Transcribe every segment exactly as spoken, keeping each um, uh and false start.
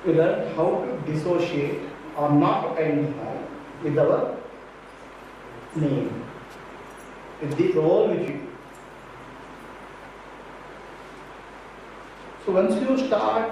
we learn how to dissociate or not to identify with our name, with the role which you. So once you start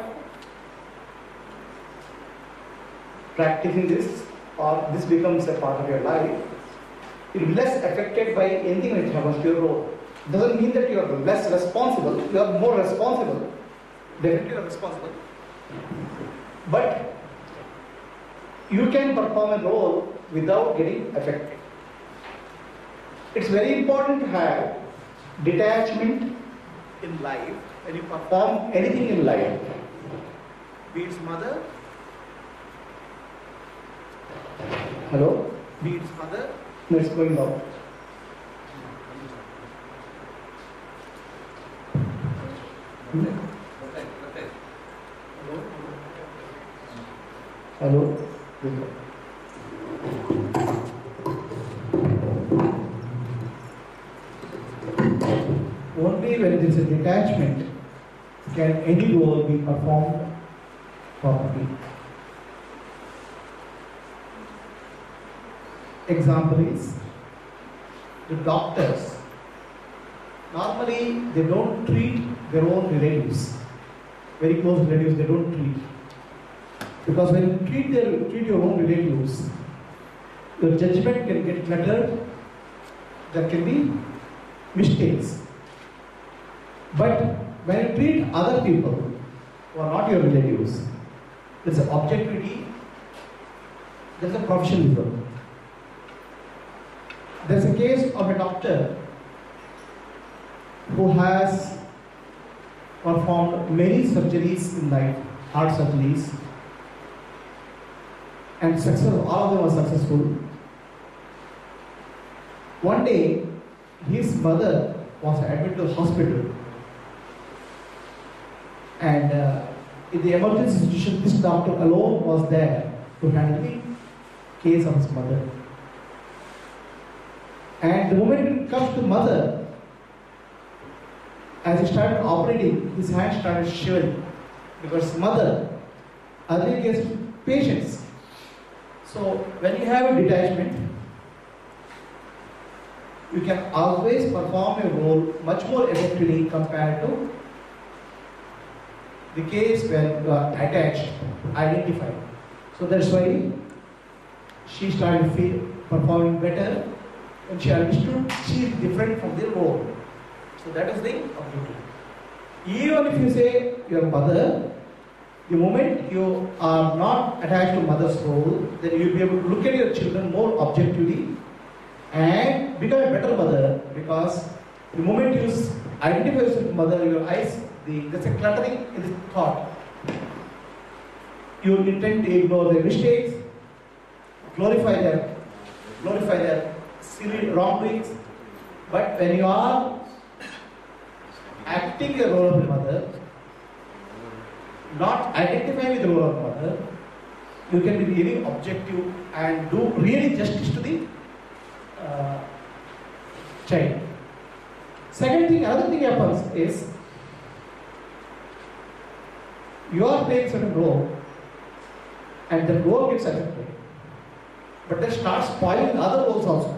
practicing this, or this becomes a part of your life, you will be less affected by anything which happens to your role. It doesn't mean that you are less responsible, you are more responsible. Definitely you are responsible. But you can perform a role without getting affected. It's very important to have detachment in life when you perform anything in life. Be it mother, hello? Be it mother, no, it's going out. Hello? Hello? Only when there is a detachment can any role be performed properly. Example is the doctors. Normally they don't treat their own relatives, very close relatives. They don't treat, because when you treat their treat your own relatives, your judgment can get cluttered. There can be mistakes. But when you treat other people who are not your relatives, there's an objectivity, there's a professionalism. There's a case of a doctor who has performed many surgeries in life, heart surgeries, and successful, all of them were successful. One day, his mother was admitted to the hospital, and uh, in the emergency situation, this doctor alone was there to handle the case of his mother. And the moment it comes to mother, as he started operating, his hand started shivering, because mother, early case patients. So when you have a detachment, you can always perform a role much more effectively compared to the case when you are attached, identified. So that's why she started feel, performing better, and she understood she is different from the role. So that is the objective. Even if you say your mother, the moment you are not attached to mother's role, then you will be able to look at your children more objectively and become a better mother, because the moment you identify yourself with mother, your eyes, the, there's a cluttering in the thought. You intend to ignore their mistakes, glorify their, glorify their silly wrongdoings. But when you are acting the role of a mother, not identifying with the role of mother, you can be really objective and do really justice to the uh, child. Second thing, another thing happens is, you are playing certain role, and the role gets affected, but they start spoiling other roles also.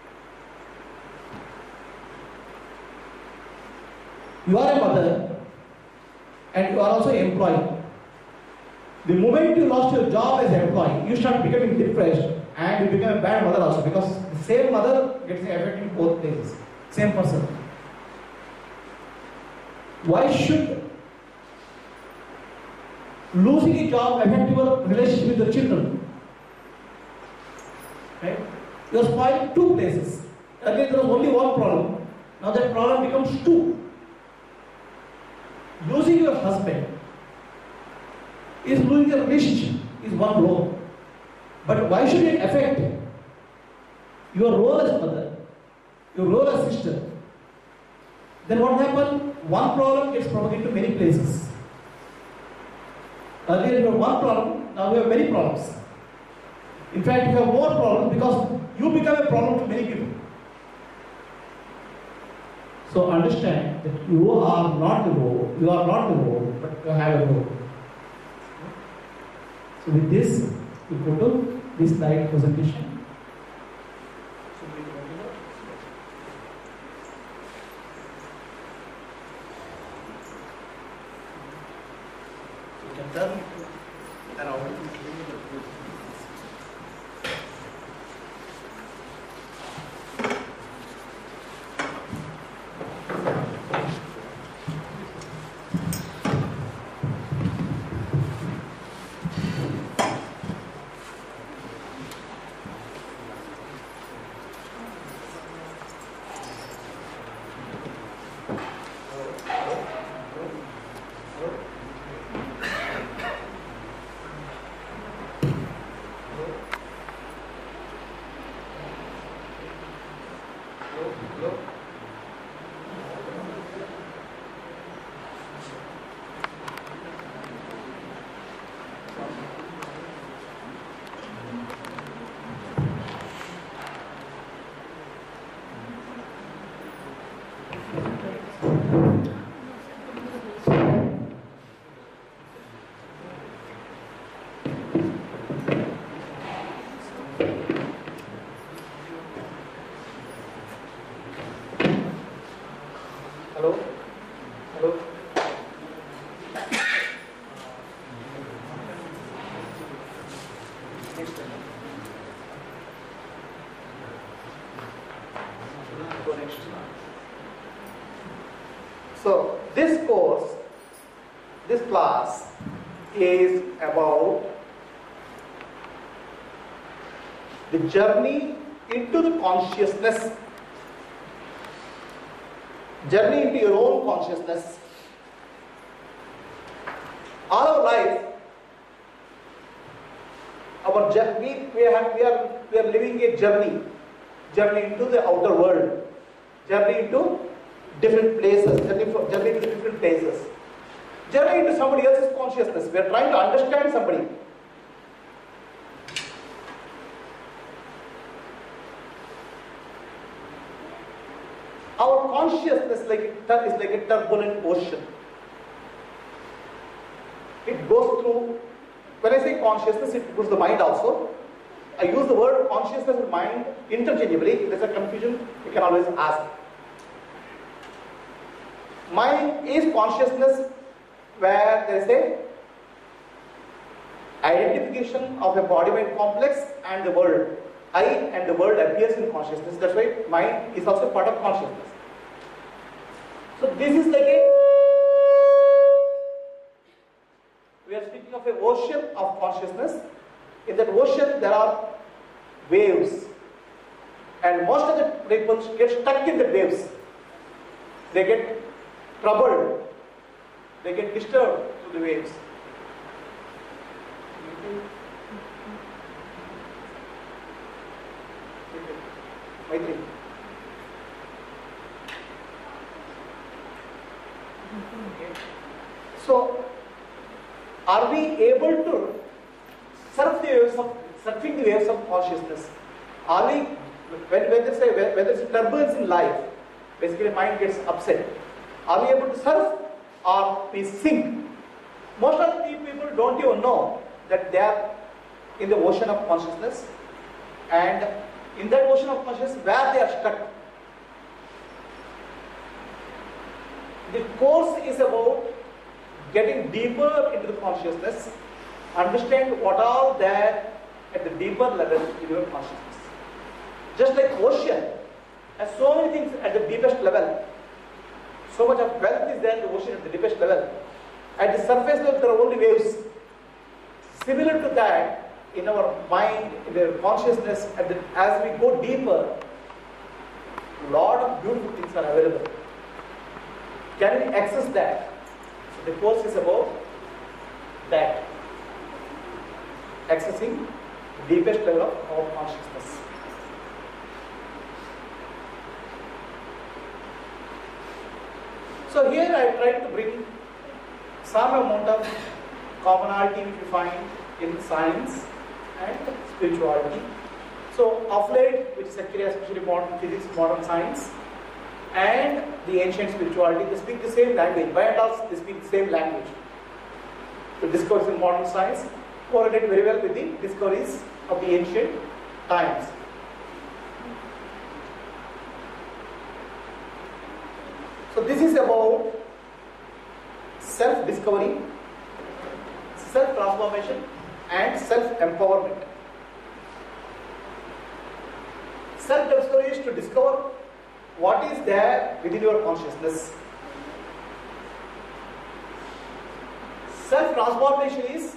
You are a mother, and you are also an employee. The moment you lost your job as an employee, you start becoming depressed, and you become a bad mother also, because the same mother gets affected in both places, same person. Why should losing a job affect your relationship with the children? Right? You are spoiling two places. Earlier there was only one problem. Now that problem becomes two. Losing your husband is losing a relationship, is one role. But why should it affect your role as mother, your role as sister? Then what happened? One problem gets propagated to many places. Earlier you have one problem, now you have many problems. In fact, you have more problems because you become a problem to many people. So understand that you are not the role, you are not the role, but you have a role. So with this, we go to this slide presentation. You can turn around. Hello? Hello? Next one. Go next. So, this course, this class is about the journey into the consciousness. Journey into your own consciousness. All our life, our journey, we, have, we, are, we are living a journey, journey into the outer world, journey into different places, journey, from, journey to different places, journey into somebody else's consciousness. We are trying to understand somebody. Our consciousness like, is like a turbulent ocean. It goes through, when I say consciousness, it includes the mind also. I use the word consciousness and mind interchangeably. If there's a confusion, you can always ask. Mind is consciousness where there is a identification of a body-mind complex and the world. I and the world appears in consciousness. That's why mind is also part of consciousness. So this is like a, we are speaking of an ocean of consciousness. In that ocean there are waves. And most of the people get stuck in the waves. They get troubled. They get disturbed through the waves. Maitri. So, are we able to surf the waves of, surfing the waves of consciousness? Are we, when, when they say, when, when there is turbulence in life, basically mind gets upset. Are we able to surf or we sink? Most of the people don't even know that they are in the ocean of consciousness, and in that ocean of consciousness where they are stuck. The course is about getting deeper into the consciousness, understand what are there at the deeper level in your consciousness. Just like ocean has so many things at the deepest level, so much of wealth is there in the ocean at the deepest level. At the surface level there are only waves. Similar to that, in our mind, in our consciousness, at the, as we go deeper, lot of beautiful things are available. Can we access that? So the course is about that. Accessing the deepest level of our consciousness. So here I tried to bring some amount of commonality which we find in science and spirituality. So of late, which is actually especially modern physics, modern science, and the ancient spirituality, they speak the same language. By and large, they speak the same language. So discourse in modern science correlate very well with the discoveries of the ancient times. So this is about self-discovery, self-transformation and self-empowerment. Self-discovery is to discover what is there within your consciousness. Self-transformation is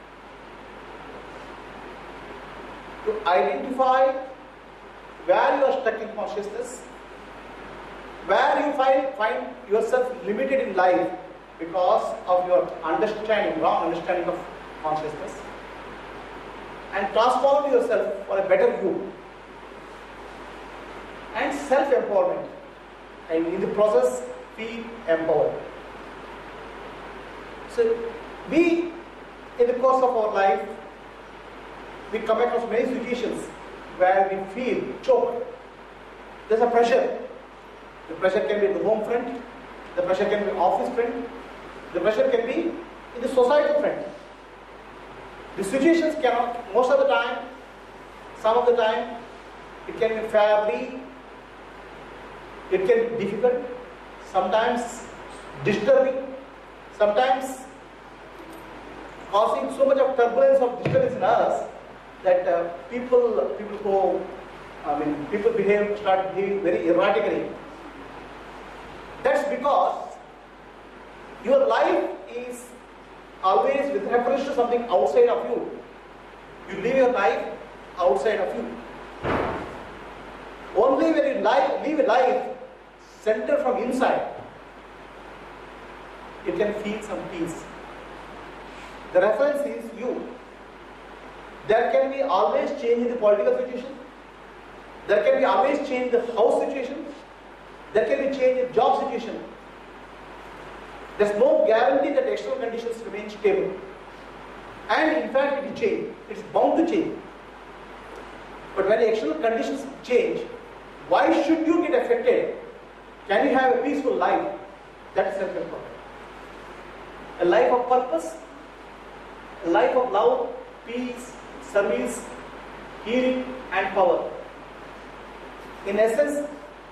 to identify where you are stuck in consciousness, where you find, find yourself limited in life because of your understanding, wrong understanding of consciousness, and transform yourself for a better view. And self-empowerment, and in the process feel empowered. So we, in the course of our life, we come across many situations where we feel choked. There's a pressure. The pressure can be in the home front, the pressure can be office front, the pressure can be in the societal front. The situations cannot, most of the time, some of the time, it can be fairly, it can be difficult, sometimes disturbing, sometimes causing so much of turbulence or disturbance in us that uh, people, people who, I mean, people behave, start behaving very erratically. That's because your life is always with reference to something outside of you. You live your life outside of you. Only when you live, live a life centered from inside, you can feel some peace. The reference is you. There can be always change in the political situation. There can be always change in the house situation. There can be change in job situation. There's no guarantee that external conditions remain stable. And in fact, it will change. It's bound to change. But when the external conditions change, why should you get affected? Can you have a peaceful life? That is self-empowerment. A life of purpose, a life of love, peace, service, healing and power. In essence,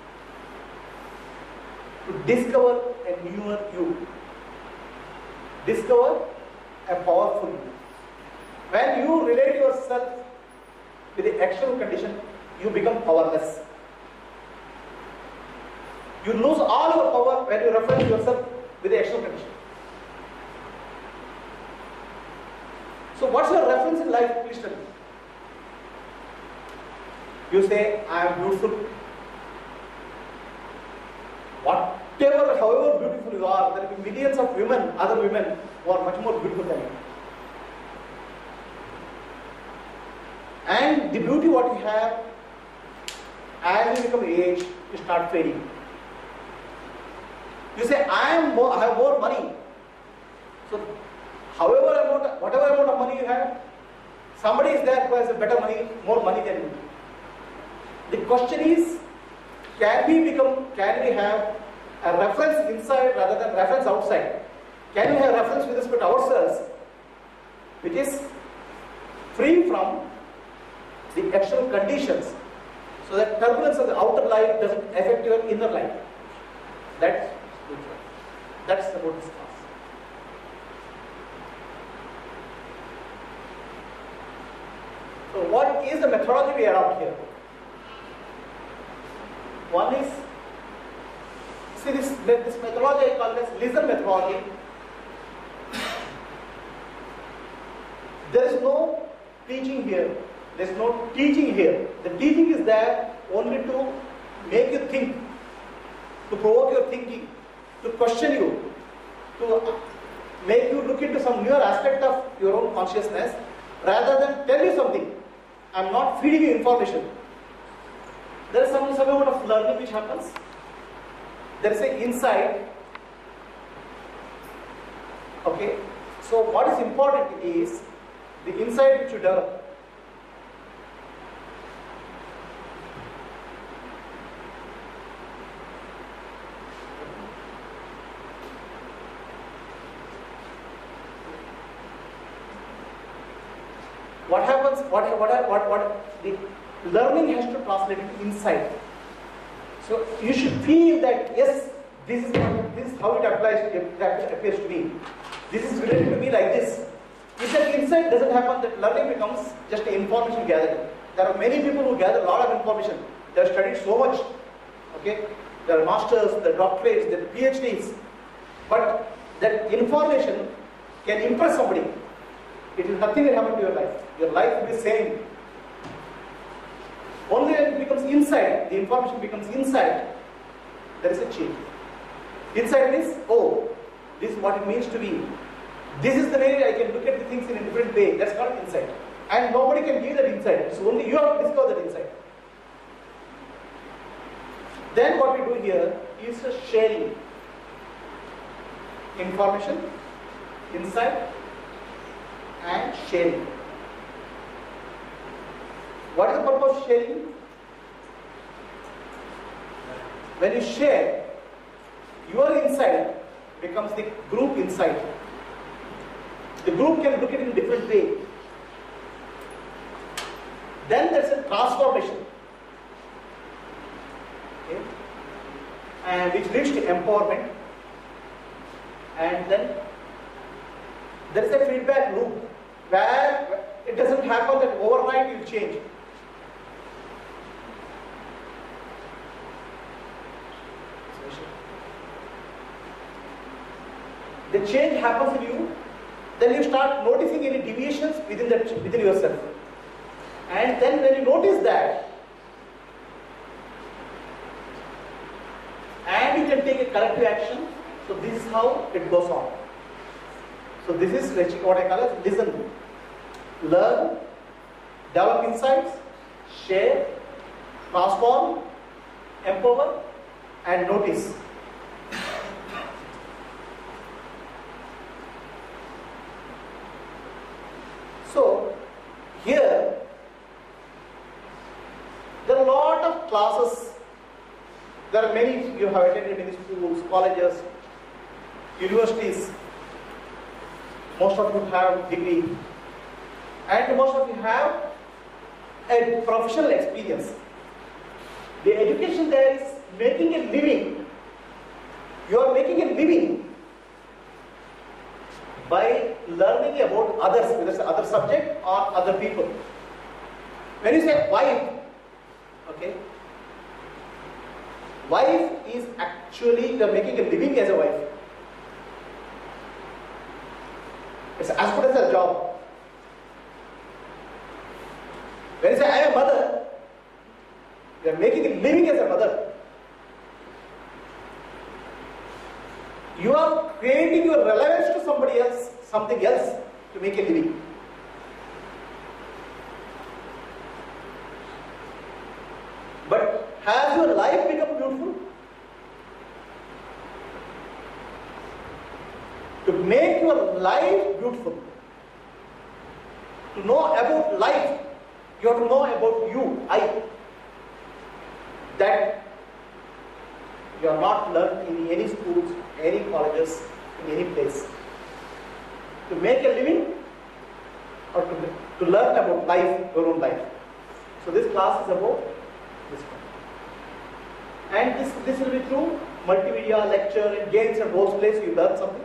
to discover a newer you. Discover a powerful you. When you relate yourself with the external condition, you become powerless. You lose all your power when you refer to yourself with the external condition. So what's your reference in life? Please tell me. You say, I am beautiful. Whatever, however beautiful you are, there will be millions of women, other women, who are much more beautiful than you. And the beauty what you have, as you become age, you start fading. You say, I am more, I have more money. So, however amount, whatever amount of money you have, somebody is there who has a better money, more money than you. The question is, can we become, can we have a reference inside rather than reference outside? Can we have reference with respect to ourselves, which is free from the external conditions, so that turbulence of the outer life doesn't affect your inner life? That's spiritual. That's about this class. So what is the methodology we adopt here? One is, see this, this methodology I call this listen methodology. There is no teaching here. There is no teaching here. The teaching is there only to make you think, to provoke your thinking, to question you, to make you look into some newer aspect of your own consciousness, rather than tell you something. I am not feeding you information. There is some, some amount of learning which happens. There is an insight. Okay. So what is important is the insight which you develop. what happens, what, what, what, what, the learning has to translate into insight. So you should feel that, yes, this is, what, this is how it applies, it appears to me. This is related to me like this. If that insight doesn't happen, that learning becomes just an information gathering. There are many people who gather a lot of information. They have studied so much. Okay? There are masters, there are doctorates, there are PhDs. But that information can impress somebody. It is nothing will happen to your life. Your life will be the same. Only when it becomes insight, the information becomes insight, there is a change. Insight means, oh, this is what it means to be. This is the way I can look at the things in a different way. That's called insight. And nobody can give that insight. It's only you have to discover that insight. Then what we do here is a sharing. Information, insight, and sharing. What is the purpose of sharing? When you share, your insight becomes the group insight. The group can look at it in a different way. Then there's a transformation, okay, and which leads to empowerment. And then there is a feedback loop where it doesn't happen that overnight you change. The change happens in you, then you start noticing any deviations within that within yourself. And then when you notice that, and you can take a corrective action, so this is how it goes on. So this is what I call as listen, learn, develop insights, share, transform, empower, and notice. So here there are a lot of classes. There are many, you have attended many schools, colleges, universities. Most of you have degree, and most of you have a professional experience. The education there is making a living. You are making a living by learning about others, whether it's other subject or other people. When you say wife, okay, wife is actually, you are making a living as a wife. It's as good as a job. When you say I am a mother, you are making a living as a mother. You are creating your relevance to somebody else, something else, to make a living. But has your life become beautiful? To make your life beautiful, to know about life, you have to know about you, I. That you are not learned in any schools, any colleges, in any place. To make a living or to, to learn about life, your own life. So this class is about this one. And this, this will be through multimedia, lecture, and games and roles plays, you learn something.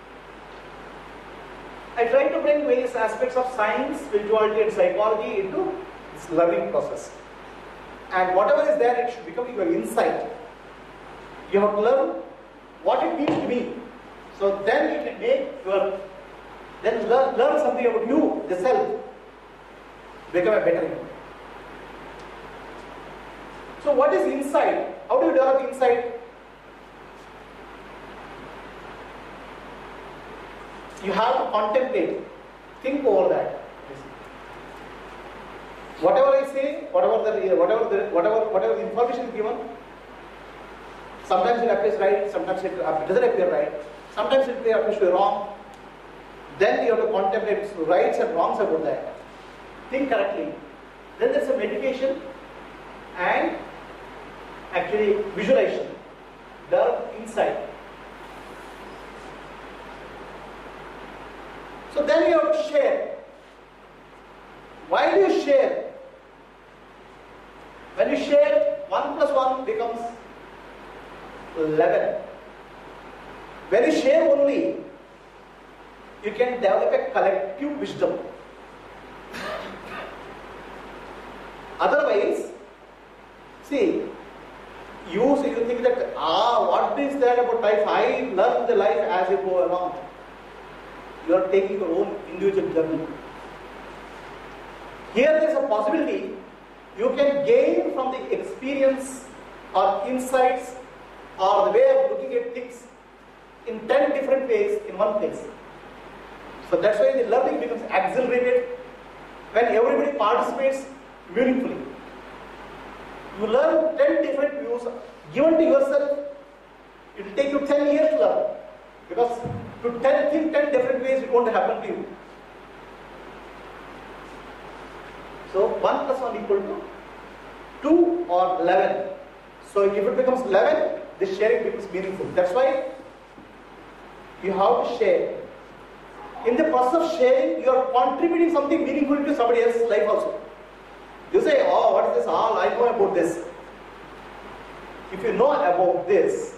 I try to bring various aspects of science, spirituality, and psychology into this learning process. And whatever is there, it should become your insight. You have to learn what it means to me. So then you can make your, then learn, learn something about you, the self. Become a better you. So what is insight? How do you develop insight? You have to contemplate, think over that. Whatever I say, whatever the whatever the whatever whatever the information is given, sometimes it appears right, sometimes it doesn't appear right, sometimes it appears to be wrong. Then you have to contemplate rights and wrongs about that. Think correctly. Then there's a meditation and actually visualization, develop insight. So then you have to share. Why do you share? When you share, one plus one becomes eleven. When you share only, you can develop a collective wisdom. Otherwise, see, you, so you think that, ah, what is that about life? I learn the life as you go along. You are taking your own individual journey. Here there is a possibility you can gain from the experience or insights or the way of looking at things in ten different ways in one place. So that's why the learning becomes accelerated when everybody participates meaningfully. You learn ten different views given to yourself. It will take you ten years to learn, because to ten, think ten different ways it won't happen to you. So one plus one equal to two or eleven. So if it becomes eleven, the sharing becomes meaningful. That's why you have to share. In the process of sharing, you are contributing something meaningful to somebody else's life also. You say, oh, what is this? All I know about this. If you know about this,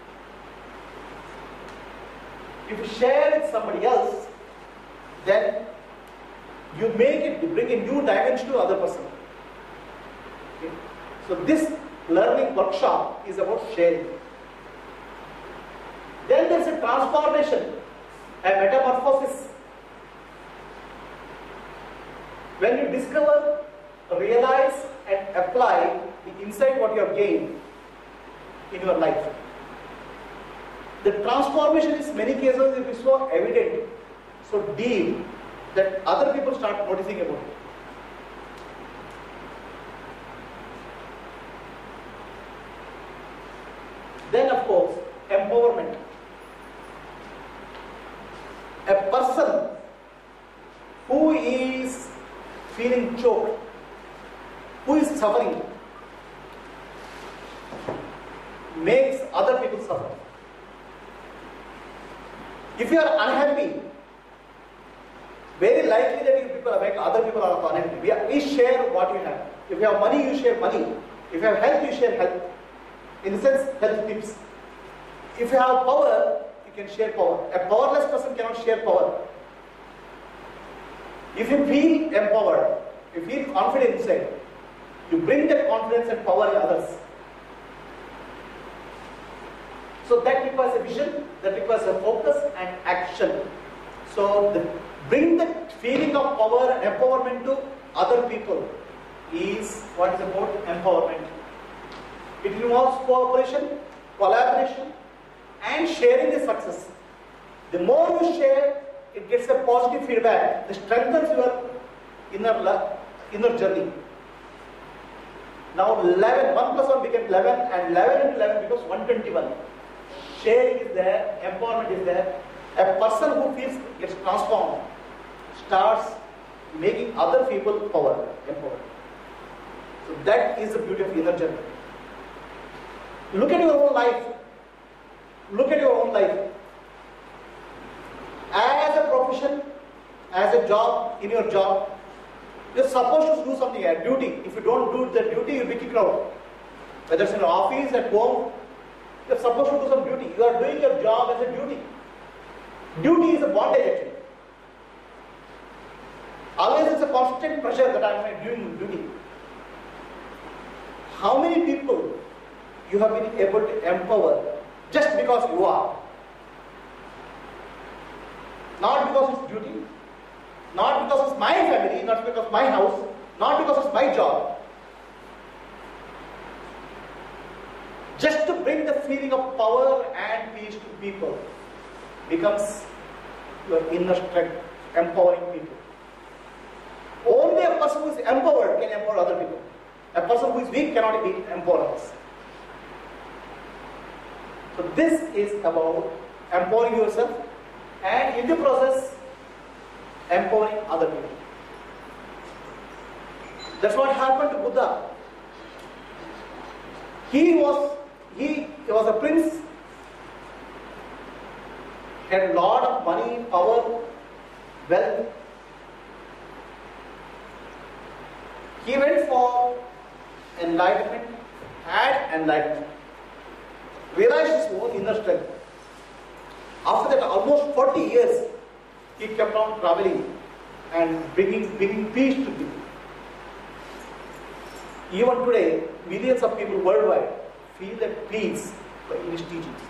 if you share with somebody else, then you make it, you bring a new dimension to the other person. Okay? So this learning workshop is about sharing. Then there is a transformation, a metamorphosis. When you discover, realize and apply the insight what you have gained in your life. The transformation is many cases it is so evident, so deep, that other people start noticing about it. Then of course, empowerment. A person who is feeling choked, who is suffering, makes other people suffer. If you are unhappy, very likely that you people make other people are unhappy. We, are, we share what you have. If you have money, you share money. If you have health, you share health. In the sense, health tips. If you have power, you can share power. A powerless person cannot share power. If you feel empowered, you feel confident inside, you bring that confidence and power in others. So that requires a vision, that requires a focus and action. So the, bring the feeling of power and empowerment to other people is what is about empowerment. It involves cooperation, collaboration and sharing the success. The more you share, it gets a positive feedback. It strengthens your inner, inner journey. Now eleven, one plus one became eleven, and eleven into eleven becomes one hundred twenty-one. Sharing is there, empowerment is there. A person who feels gets transformed starts making other people power, empowered. So that is the beauty of inner journey. Look at your own life. Look at your own life. As a profession, as a job, in your job, you're supposed to do something, a duty. If you don't do the duty, you'll be kicked out. Whether it's in an office, at home, you're supposed to do some duty. You are doing your job as a duty. Duty is a bondage actually. Always it's a constant pressure that I'm doing duty. How many people you have been able to empower just because you are? Not because it's duty, not because it's my family, not because of my house, not because it's my job. Just to bring the feeling of power and peace to people becomes your inner strength, empowering people. Only a person who is empowered can empower other people. A person who is weak cannot be empower others. So this is about empowering yourself and in the process empowering other people. That's what happened to Buddha. He was he, he was a prince, had a lot of money, power, wealth. He went for enlightenment, had enlightenment, realized his own inner strength. After that, almost forty years, he kept on traveling and bringing, bringing peace to people. Even today, millions of people worldwide feel that peace by his teachings.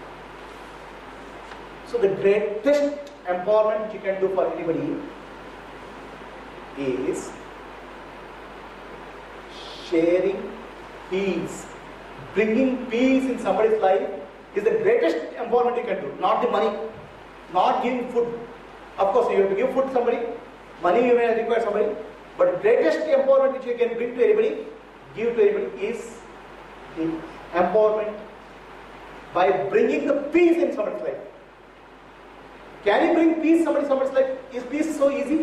So the greatest empowerment you can do for anybody is sharing peace. Bringing peace in somebody's life is the greatest empowerment you can do. Not the money, not giving food. Of course, you have to give food to somebody, money you may require somebody, but the greatest empowerment which you can bring to anybody, give to anybody, is the empowerment by bringing the peace in somebody's life. Can you bring peace in somebody's, somebody's life? Is peace so easy?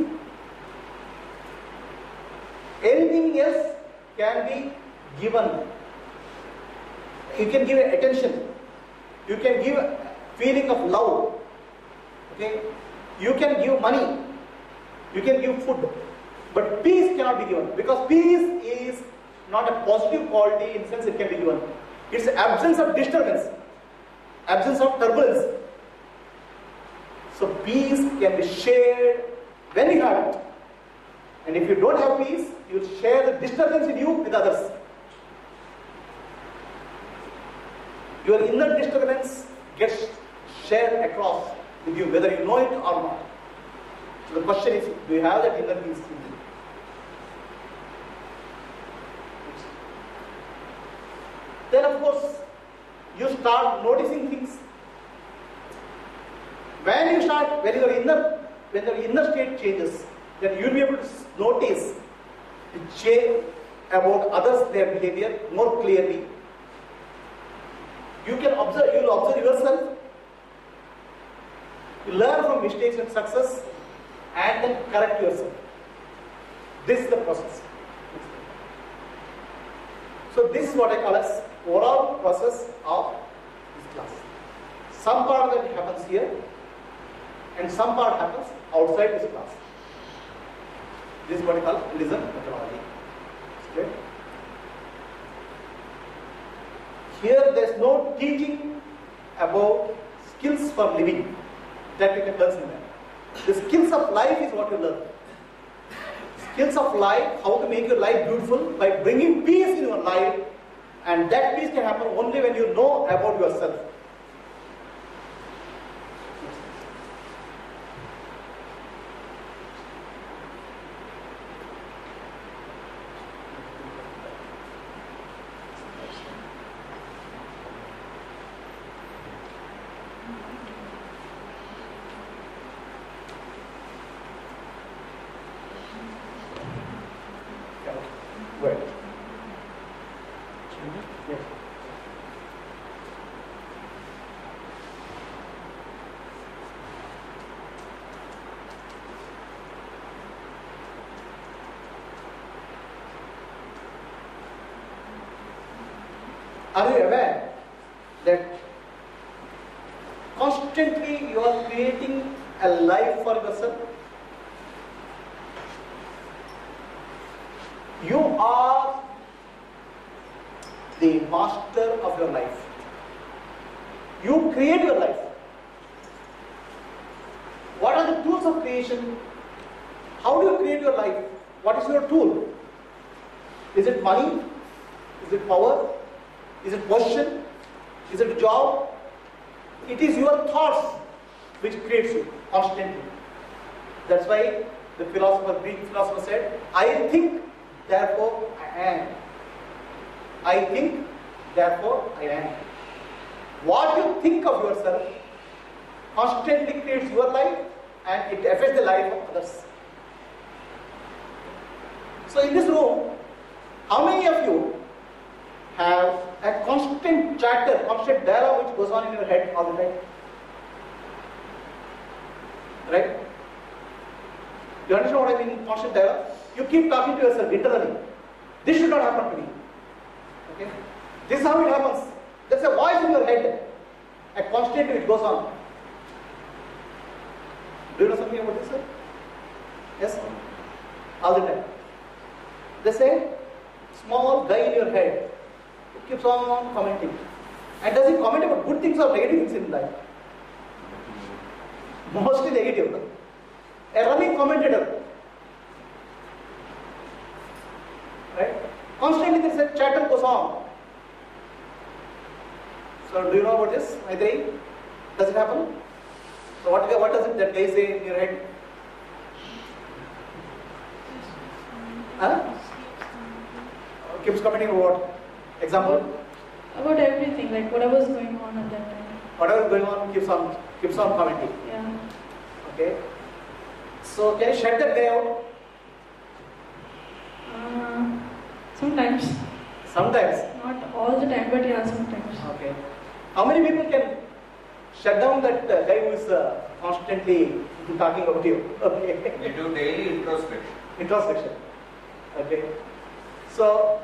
Anything else can be given. You can give attention. You can give a feeling of love. Okay? You can give money. You can give food. But peace cannot be given, because peace is not a positive quality in the sense it can be given. It's the absence of disturbance, absence of turbulence. So peace can be shared when you have it. And if you don't have peace, you will share the disturbance in you with others. Your inner disturbance gets shared across with you, whether you know it or not. So the question is, do you have that inner peace in you? Then of course, you start noticing things. When you start, when your inner, when your inner state changes, then you will be able to notice the change about others, their behavior more clearly. You can observe, you will observe yourself. You learn from mistakes and success, and then correct yourself. This is the process. So this is what I call as overall process of this class. Some part of it happens here, and some part happens outside this class. This is what I call Buddhism methodology. Okay? Here there is no teaching about skills for living that you can learn somewhere. The skills of life is what you learn. Skills of life, how to make your life beautiful by bringing peace in your life, and that peace can happen only when you know about yourself. Right. Yes. Are you aware that constantly you are creating a life for yourself? You are the master of your life. You create your life. What are the tools of creation? How do you create your life? What is your tool? Is it money? Is it power? Is it position? Is it a job? It is your thoughts which creates you constantly. That's why the philosopher, Greek philosopher said, I think, therefore I am. I think, therefore I am. What you think of yourself constantly creates your life, and it affects the life of others. So in this room, how many of you have a constant chatter, constant dialogue which goes on in your head all the time? Right? You understand what I mean, constant dialogue? You keep talking to yourself internally. This should not happen to me. Okay? This is how it happens. There's a voice in your head, a constant which goes on. Do you know something about this, sir? Yes? All the time. They say, small guy in your head who keeps on commenting. And does he comment about good things or negative things in life? Mostly negative. A running commentator. Right? Constantly there is a chatter goes on. So do you know about this, Maitreyi? Does it happen? So what, what does it that guy say in your head? Huh? Keeps commenting about what? Example? About everything, like whatever's going on at that time. Whatever is going on keeps on keeps on commenting. Yeah. Okay. So can you shut that guy out? Uh, sometimes. Sometimes. Not all the time, but yeah, sometimes. Okay. How many people can shut down that uh, guy who is uh, constantly talking about you? Okay. We do daily introspection. Introspection. Okay. So,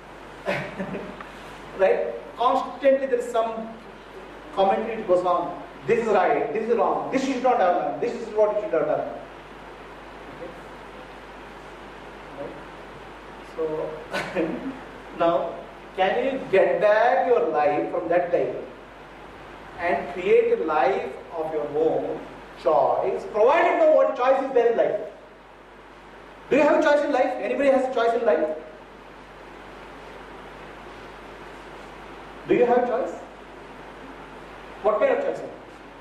right? Constantly there is some commentary that goes on. This is right, this is wrong, this you should not have done, this is what you should have done. Okay. Right? So, now, can you get back your life from that time and create a life of your own choice, provided know what choice is there in life? Do you have a choice in life? Anybody has a choice in life? Do you have a choice? What kind of choice?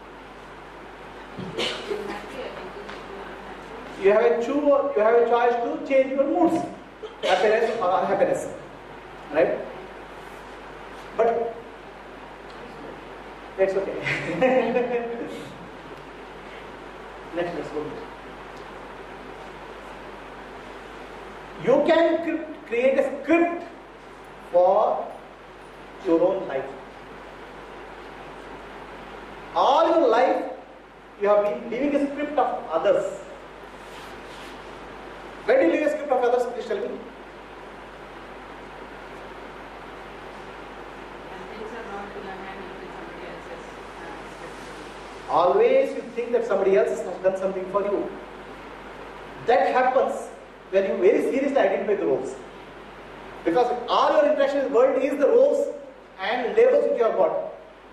You have a choose. You have a choice to change your moods, happiness or unhappiness, right? But that's okay. Next, let's go. You can cre- create a script for your own life. All your life, you have been living a script of others. When do you live a script of others? Please tell me. Things are not in your hand, it is somebody else's uh, Always you think that somebody else has done something for you. That happens when you very seriously identify the roles. Because all your interaction in the world is the roles and labels which you have got.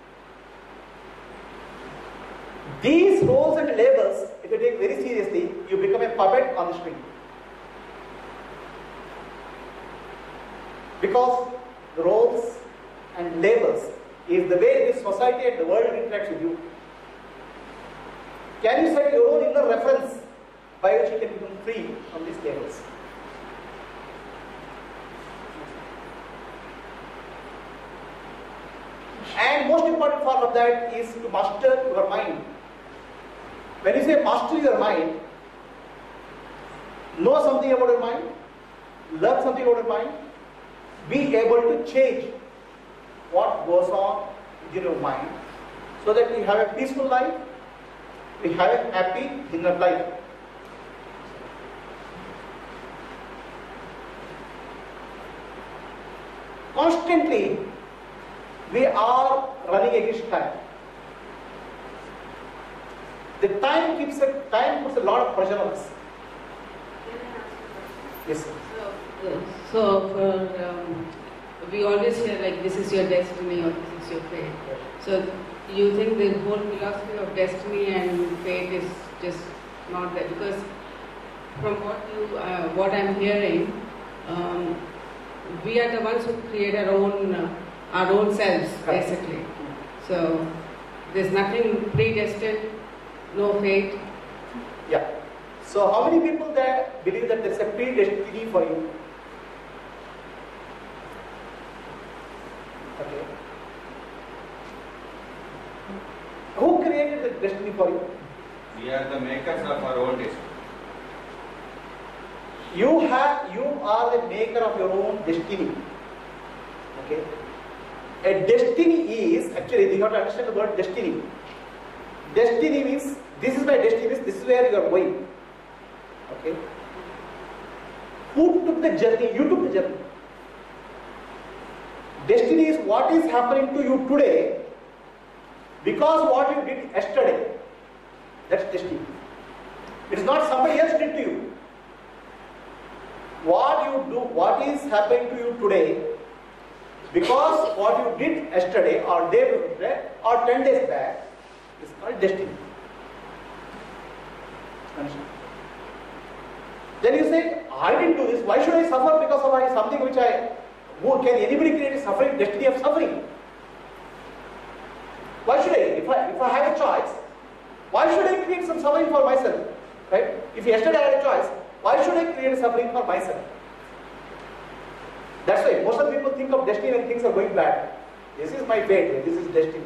These roles and labels, if you take very seriously, you become a puppet on the string. Because the roles and labels is the way this society and the world interacts with you. Can you set your own inner reference by which you can become free from these labels? And most important part of that is to master your mind. When you say master your mind, know something about your mind, learn something about your mind, be able to change what goes on within your mind so that we have a peaceful life, we have a happy inner life. Constantly, we are running against time. The time keeps a time puts a lot of pressure on us. Can I ask you a question? Yes, sir. So, so for um, we always hear like this is your destiny or this is your fate. So you think the whole philosophy of destiny and fate is just not there? Because from what you uh, what I'm hearing, um, we are the ones who create our own uh, our own selves basically. So there's nothing predestined, no fate. Yeah. So how many people that believe that there's a predestiny for you? Okay. Who created the destiny for you? We are the makers of our own destiny. You have, you are the maker of your own destiny. Okay. A destiny is, actually you have to understand the word destiny. Destiny means, this is my destiny, means this is where you are going. Okay. Who took the journey? You took the journey. Destiny is what is happening to you today because what you did yesterday. That's destiny. It is not somebody else did to you. What you do, what what is happening to you today, because what you did yesterday or day before or ten days back, is called destiny. Understand? Then you say, I didn't do this, why should I suffer because of something which I, who, can anybody create a suffering, destiny of suffering? Why should I, if I, if I have a choice, why should I create some suffering for myself? Right? If yesterday I had a choice, why should I create a suffering for myself? That's why most of the people think of destiny when things are going bad. This is my fate, this is destiny.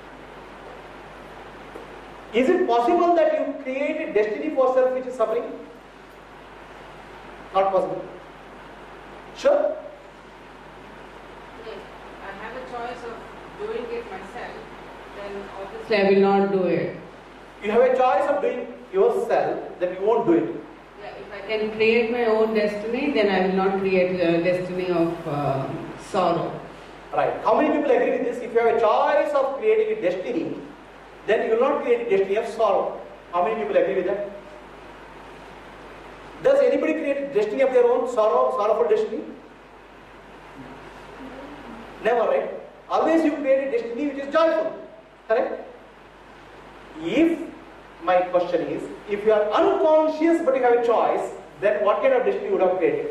Is it possible that you create a destiny for self which is suffering? Not possible. Sure? Yes, I have a choice of doing it myself, then obviously I will not do it. You have a choice of doing yourself, then you won't do it. Yeah, if I can create my own destiny, then I will not create a destiny of uh, sorrow. Right. How many people agree with this? If you have a choice of creating a destiny, then you will not create a destiny of sorrow. How many people agree with that? Does anybody create a destiny of their own, sorrow, sorrowful destiny? Never, right? Always you create a destiny which is joyful. Correct? If, my question is, if you are unconscious but you have a choice, then what kind of destiny you would have created?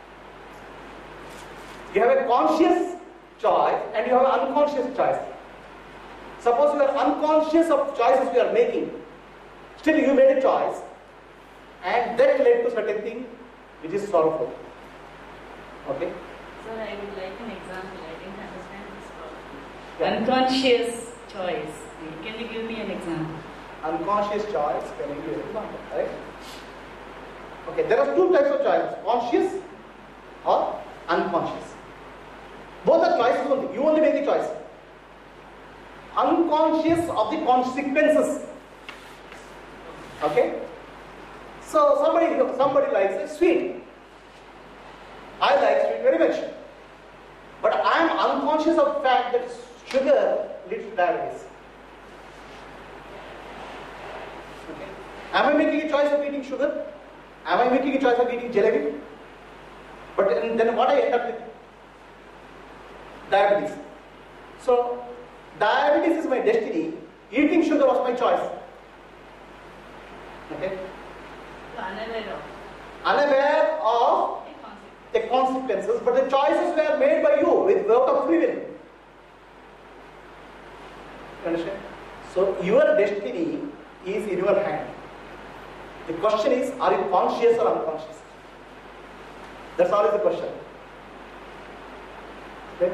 You have a conscious choice and you have an unconscious choice. Suppose you are unconscious of choices you are making, still you made a choice, and that led to certain thing which is sorrowful. Okay? Sir, I would like an example. I didn't understand this properly. Yeah. Unconscious choice. Can you give me an example? Unconscious choice, can you give an example? Right? Okay, there are two types of choices, conscious or unconscious. Both are choices only. You only make a choice. Unconscious of the consequences. Okay? So somebody somebody likes a sweet. I like sweet very much. But I am unconscious of the fact that sugar leads to diabetes. Okay? Am I making a choice of eating sugar? Am I making a choice of eating jalebi? But then, then what I end up with? Diabetes. So, diabetes is my destiny. Eating sugar was my choice. Okay? So unaware of Unaware of the consequence. the consequences, but the choices were made by you with out of free will. You understand? So, your destiny is in your hand. The question is, are you conscious or unconscious? That's always the question. Okay?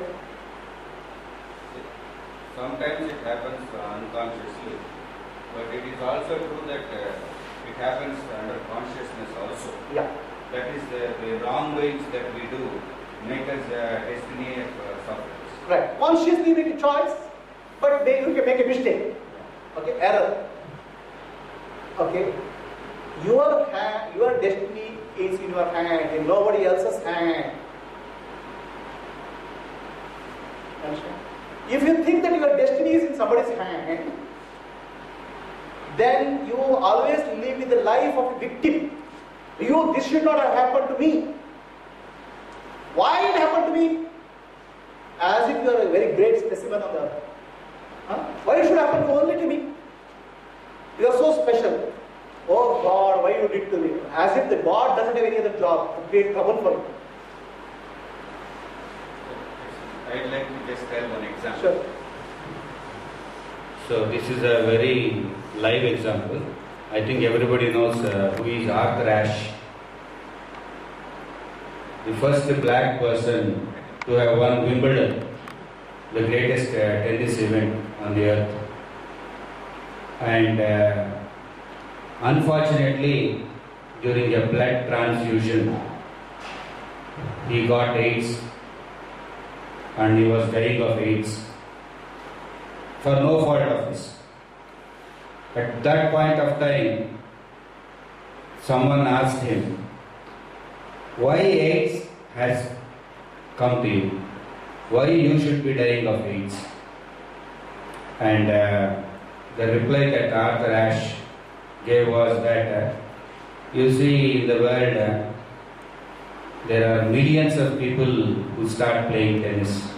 Sometimes it happens unconsciously, but it is also true that uh, it happens under consciousness also. Yeah. That is the, the wrongdoings that we do make us uh, destiny of uh, sufferers. Right. Consciously make a choice, but they, you can make a mistake. Okay, error. Okay. Your hand, your destiny is in your hand, in nobody else's hand. Understand? If you think that your destiny is in somebody's hand, then you always live with the life of a victim. You, this should not have happened to me. Why it happened to me? As if you are a very great specimen on the earth. Huh? Why it should happen only to me? You are so special. Oh God, why you did to me? As if the God doesn't have any other job to create trouble for you. I'd like to just tell one example. Sure. So this is a very live example. I think everybody knows uh, who is Arthur Ashe. The first black person to have won Wimbledon, the greatest uh, tennis event on the earth. And uh, unfortunately, during a blood transfusion, he got AIDS and he was dying of AIDS for no fault of his. At that point of time, someone asked him, why AIDS has come to you? Why you should be dying of AIDS? And uh, the reply that Arthur Ashe gave was that, uh, you see, in the world, uh, there are millions of people who start playing tennis.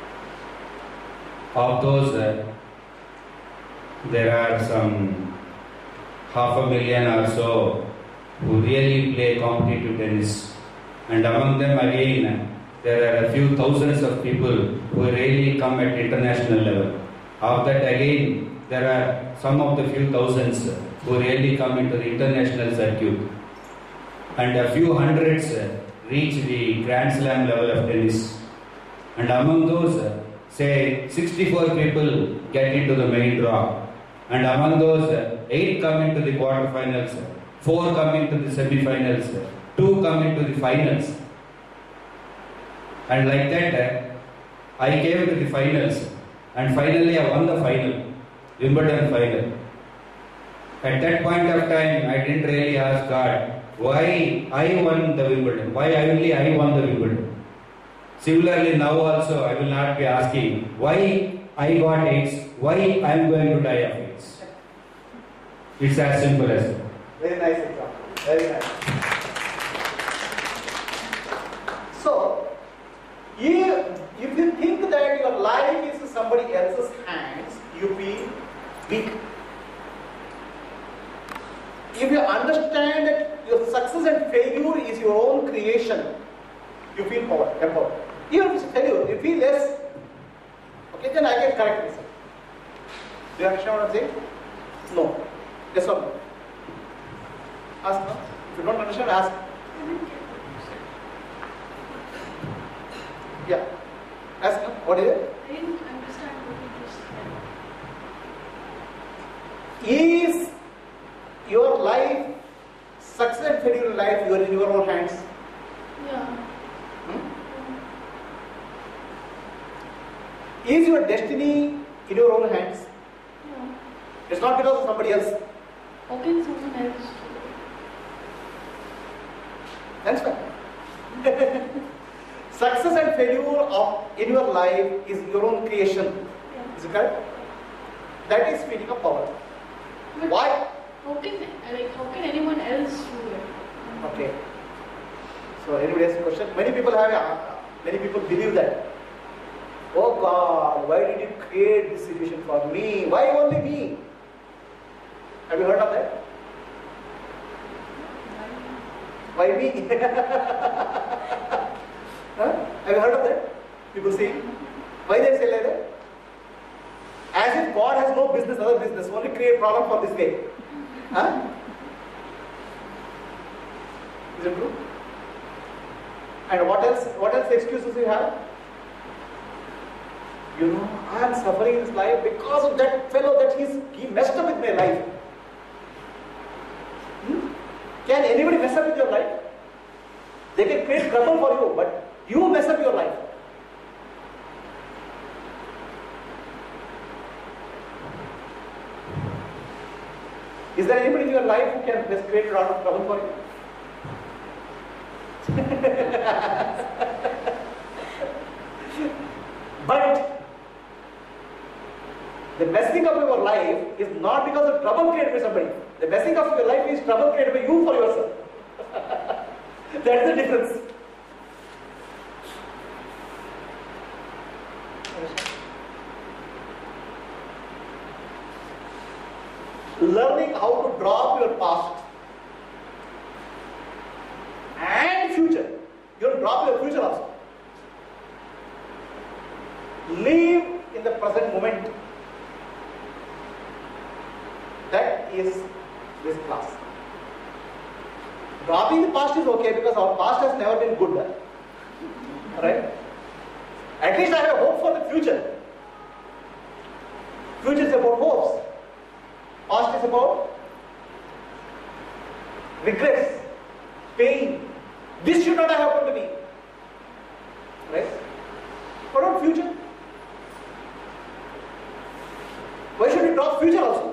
Of those, uh, there are some half a million or so who really play competitive tennis. And among them again, there are a few thousands of people who really come at international level. Of that again, there are some of the few thousands who really come into the international circuit. And a few hundreds reach the Grand Slam level of tennis. And among those, say sixty-four people get into the main draw. And among those, eight come into the quarterfinals, four come into the semi-finals, two come into the finals. And like that, I came to the finals. And finally I won the final, Wimbledon final. At that point of time, I didn't really ask God, why I won the Wimbledon? Why only I won the Wimbledon? Similarly, now also I will not be asking, why I got AIDS? Why I am going to die of AIDS? It's as simple as that. Very nice example. Very nice. So, if, if you think that your life is in somebody else's hands, you feel weak. If you understand that your success and failure is your own creation, you feel power, empowered. Even if it's failure, you feel less. Okay, then I can correct myself. Do you understand what I'm saying? No. Yes or no? Ask no. If you don't understand, ask. Yeah. Ask no. What is it? I didn't understand what you just said. Is your life, success and failure in life, you are in your own hands? Yeah. Hmm? Is your destiny in your own hands? Yeah. It's not because of somebody else. How can someone else do That's fine. Success and failure of in your life is your own creation. it? Yeah. Is it correct? That is feeling of power. But Why? How can like how can anyone else do it? Okay. So anybody has a question? Many people have, a, many people believe that. Oh God, why did you create this situation for me? Why only me? Have you heard of that? Why me? Huh? Have you heard of that? People say, why they say like that? As if God has no business, other business, only create problem for this way. Huh? Is it true? And what else? What else excuses you have? You know, I am suffering in this life because of that fellow that he's he messed up with my life. Hmm? Can anybody mess up with your life? They can create trouble for you, but you mess up your life. Is there anybody in your life who can just create a lot of trouble for you? But the messing up of your life is not because of trouble created by somebody. The messing up of your life is trouble created by you for yourself. That is the difference. Learning how to drop your past and future. You will drop your future also. Live in the present moment. That is this class. Dropping the past is okay because our past has never been good. Right? At least I have hope for the future. Future is about hopes. Past is about regrets, pain. This should not have happened to me. Right? What about future? Why should we drop future also?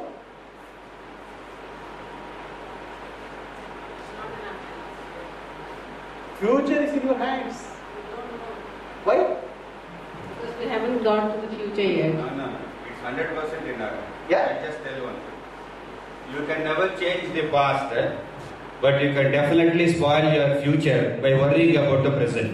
Future is in your hands. Why? Because we haven't got to the future yet. No, no, no. It's one hundred percent in our. Yeah. I just tell you one thing. You can never change the past, eh? but you can definitely spoil your future by worrying about the present.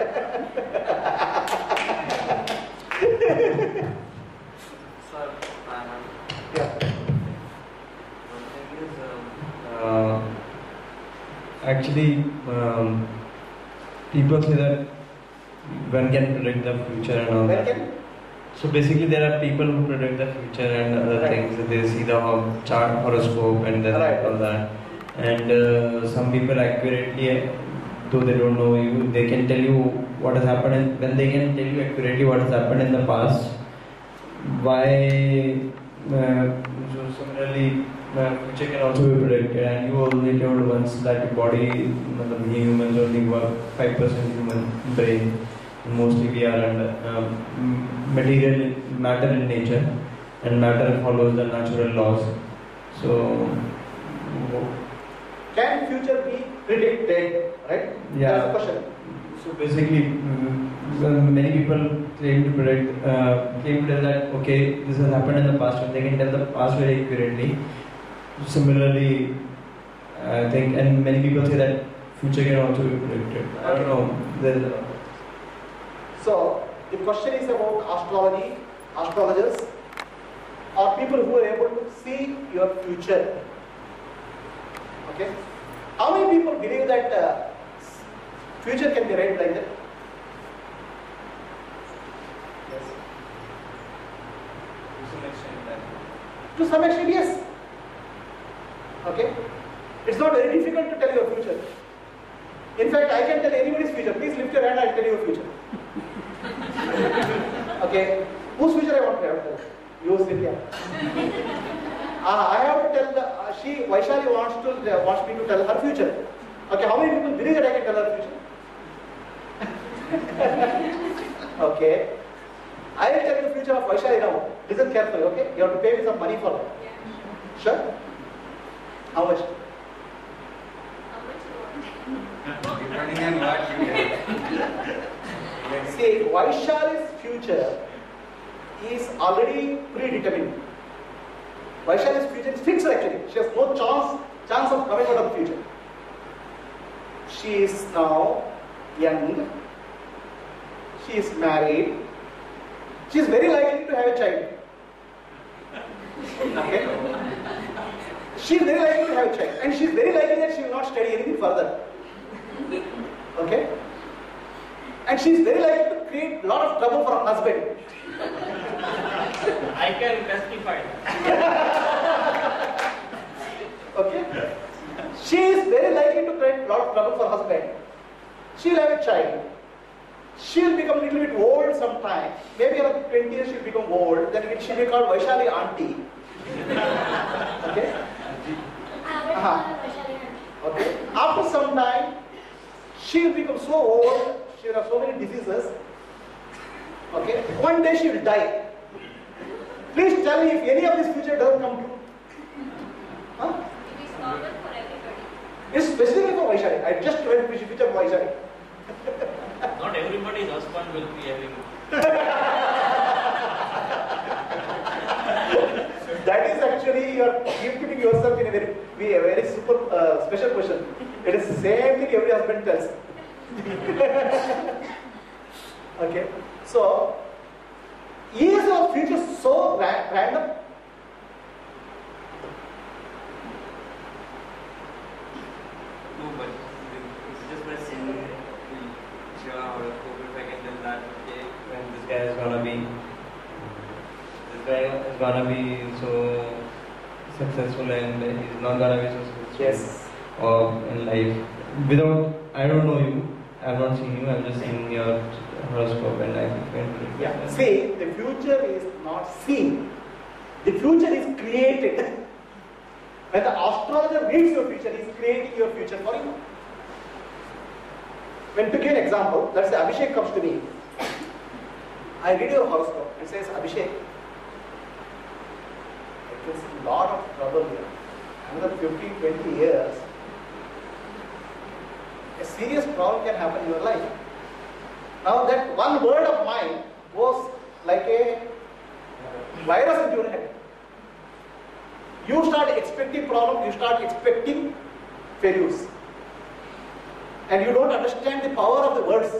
Sir, I have Yeah. one thing is um, uh, actually um, people say that one can predict the future and all When that. can? So basically, there are people who predict the future and other Right. things. They see the ho- chart, horoscope, and then Right. all that. And uh, some people accurately, though they don't know you, they can tell you what has happened. And when they can tell you accurately what has happened in the past, why? Uh, so similarly, uh, future can also be predicted. And you already told once that your body, matlab, we humans only work five percent human brain. Mostly we are under um, material matter in nature, and matter follows the natural laws. So, Can future be predicted? Right? yeah. That's the question. So basically, mm, well, many people claim to predict, uh, claim to tell that okay, this has happened in the past, and they can tell the past very accurately. Similarly, I think, and many people say that future can also be predicted. I don't know. There's, So, the question is about astrology, astrologers, or people who are able to see your future. Okay? How many people believe that uh, future can be read like that? Yes. To some extent, yes. Okay? It's not very difficult to tell your future. In fact, I can tell anybody's future. Please lift your hand, I'll tell you your future. Okay, whose future I want to have to tell? You, Cynthia. uh, I have to tell the, uh, she, Vaishali wants to uh, wants me to tell her future. Okay, how many people believe that I can tell her future? Okay, I will tell you the future of Vaishali now. Listen carefully, okay? You have to pay me some money for that. Yeah, Sure? How much? how much you want? Depending on what you have. See, Vaishali's future is already predetermined. Vaishali's future is fixed actually. She has no chance, chance of coming out of the future. She is now young. She is married. She is very likely to have a child. Okay? She is very likely to have a child. And she is very likely that she will not study anything further. Okay? And she is very likely to create a lot of trouble for her husband. I can testify. Okay? She is very likely to create a lot of trouble for her husband. She will have a child. She will become a little bit old sometime. Maybe after twenty years she will become old. Then she will be called Vaishali auntie. Okay? Uh-huh. Okay? After some time, she will become so old. She will have so many diseases. Okay? One day she will die. Please tell me if any of this future doesn't come true. Huh? It is normal for everybody. It's specifically for Vaishali. I just read the future for Vaishali. Not everybody's husband will be having. That is actually you are putting yourself in a very, a very super uh, special position. It is the same thing every husband tells. Okay, so is your future so ra random? no, but it's just by seeing sure horoscope if I can tell that okay, when this guy is gonna be this guy is gonna be so successful and he's not gonna be so successful Yes. or in life without I don't know you, I've not seen you, I've just seen your horoscope and I can Yeah. See, the future is not seen. The future is created. When the astrologer reads your future, he is creating your future for you. When to give an example, let's say Abhishek comes to me. I read your horoscope and says, Abhishek, I can see a lot of trouble here. Another fifteen, twenty years, a serious problem can happen in your life. Now that one word of mine goes like a virus into your head. You start expecting problem, you start expecting failures. And you don't understand the power of the words.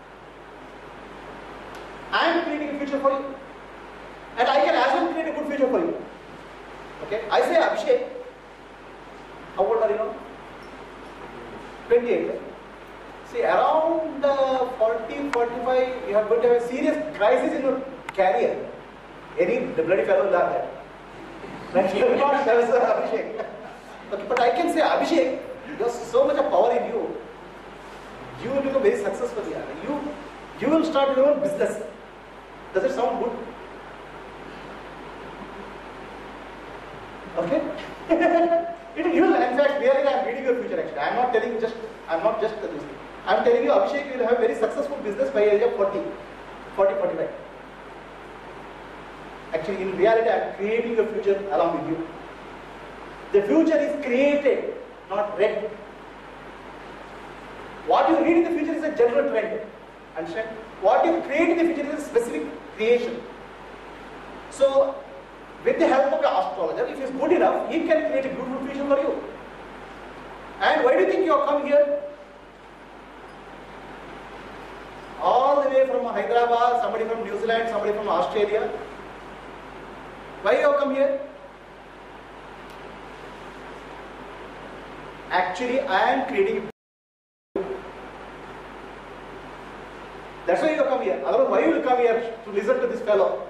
I am creating a future for you. And I can as well create a good future for you. Okay? I say Abhishek. How old are you now? twenty-eight. See, around uh, forty, forty-five, you are going to have a serious crisis in your career. Any bloody fellow will have that. But you will not have Abhishek. Okay, but I can say, Abhishek, there's so much of power in you. You will become very successful here. You, you will start your own business. Does it sound good? Okay? it, you will, in fact, really, I am reading your future actually. I am not telling you just, I am not just this thing. I am telling you, Abhishek, you will have a very successful business by age of forty, forty, forty-five. Actually, in reality, I am creating a future along with you. The future is created, not read. What you read in the future is a general trend. Understand? What you create in the future is a specific creation. So, with the help of an astrologer, if he is good enough, he can create a beautiful future for you. And why do you think you have come here? All the way from Hyderabad, somebody from New Zealand, somebody from Australia. Why you have come here? Actually, I am creating. That's why you have come here. Otherwise, why you will come here to listen to this fellow?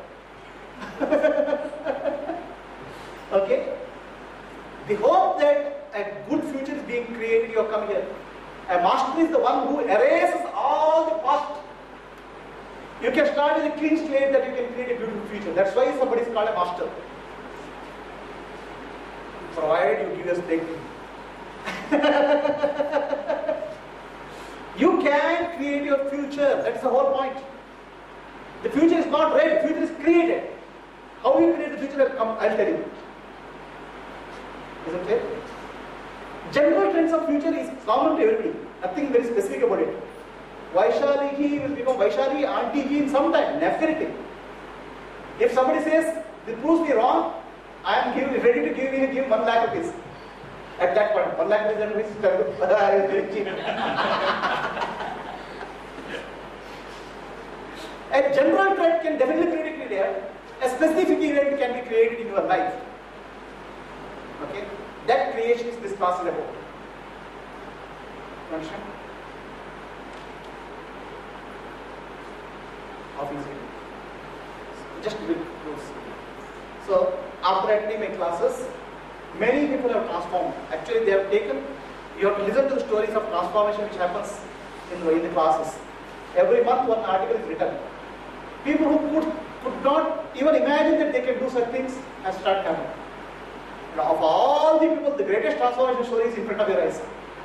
Okay? The hope that a good future is being created, you have come here. A master is the one who erases all the past. You can start with a clean slate that you can create a beautiful future. That's why somebody is called a master. Provided you give us thing. You can create your future. That's the whole point. The future is not read, the future is created. How you create the future, I'll tell you. Isn't it? General trends of future is common to everybody. Nothing very specific about it. Vaishali will become Vaishali, Auntie Ji in some time, definitely. If somebody says, this proves me wrong, I am give, ready to give you give one lakh rupees. At that point, one lakh rupees is very cheap. A general trend can definitely be created. A specific event can be created in your life. Okay? That creation is this class is about. Understand? How easy it is. Just a bit close. So, after attending my classes, many people have transformed. Actually, they have taken, you have to listen to the stories of transformation which happens in the, in the classes. Every month one article is written. People who could, could not even imagine that they can do such things have started happening. Now, of all the people, the greatest transformation story is in front of your eyes.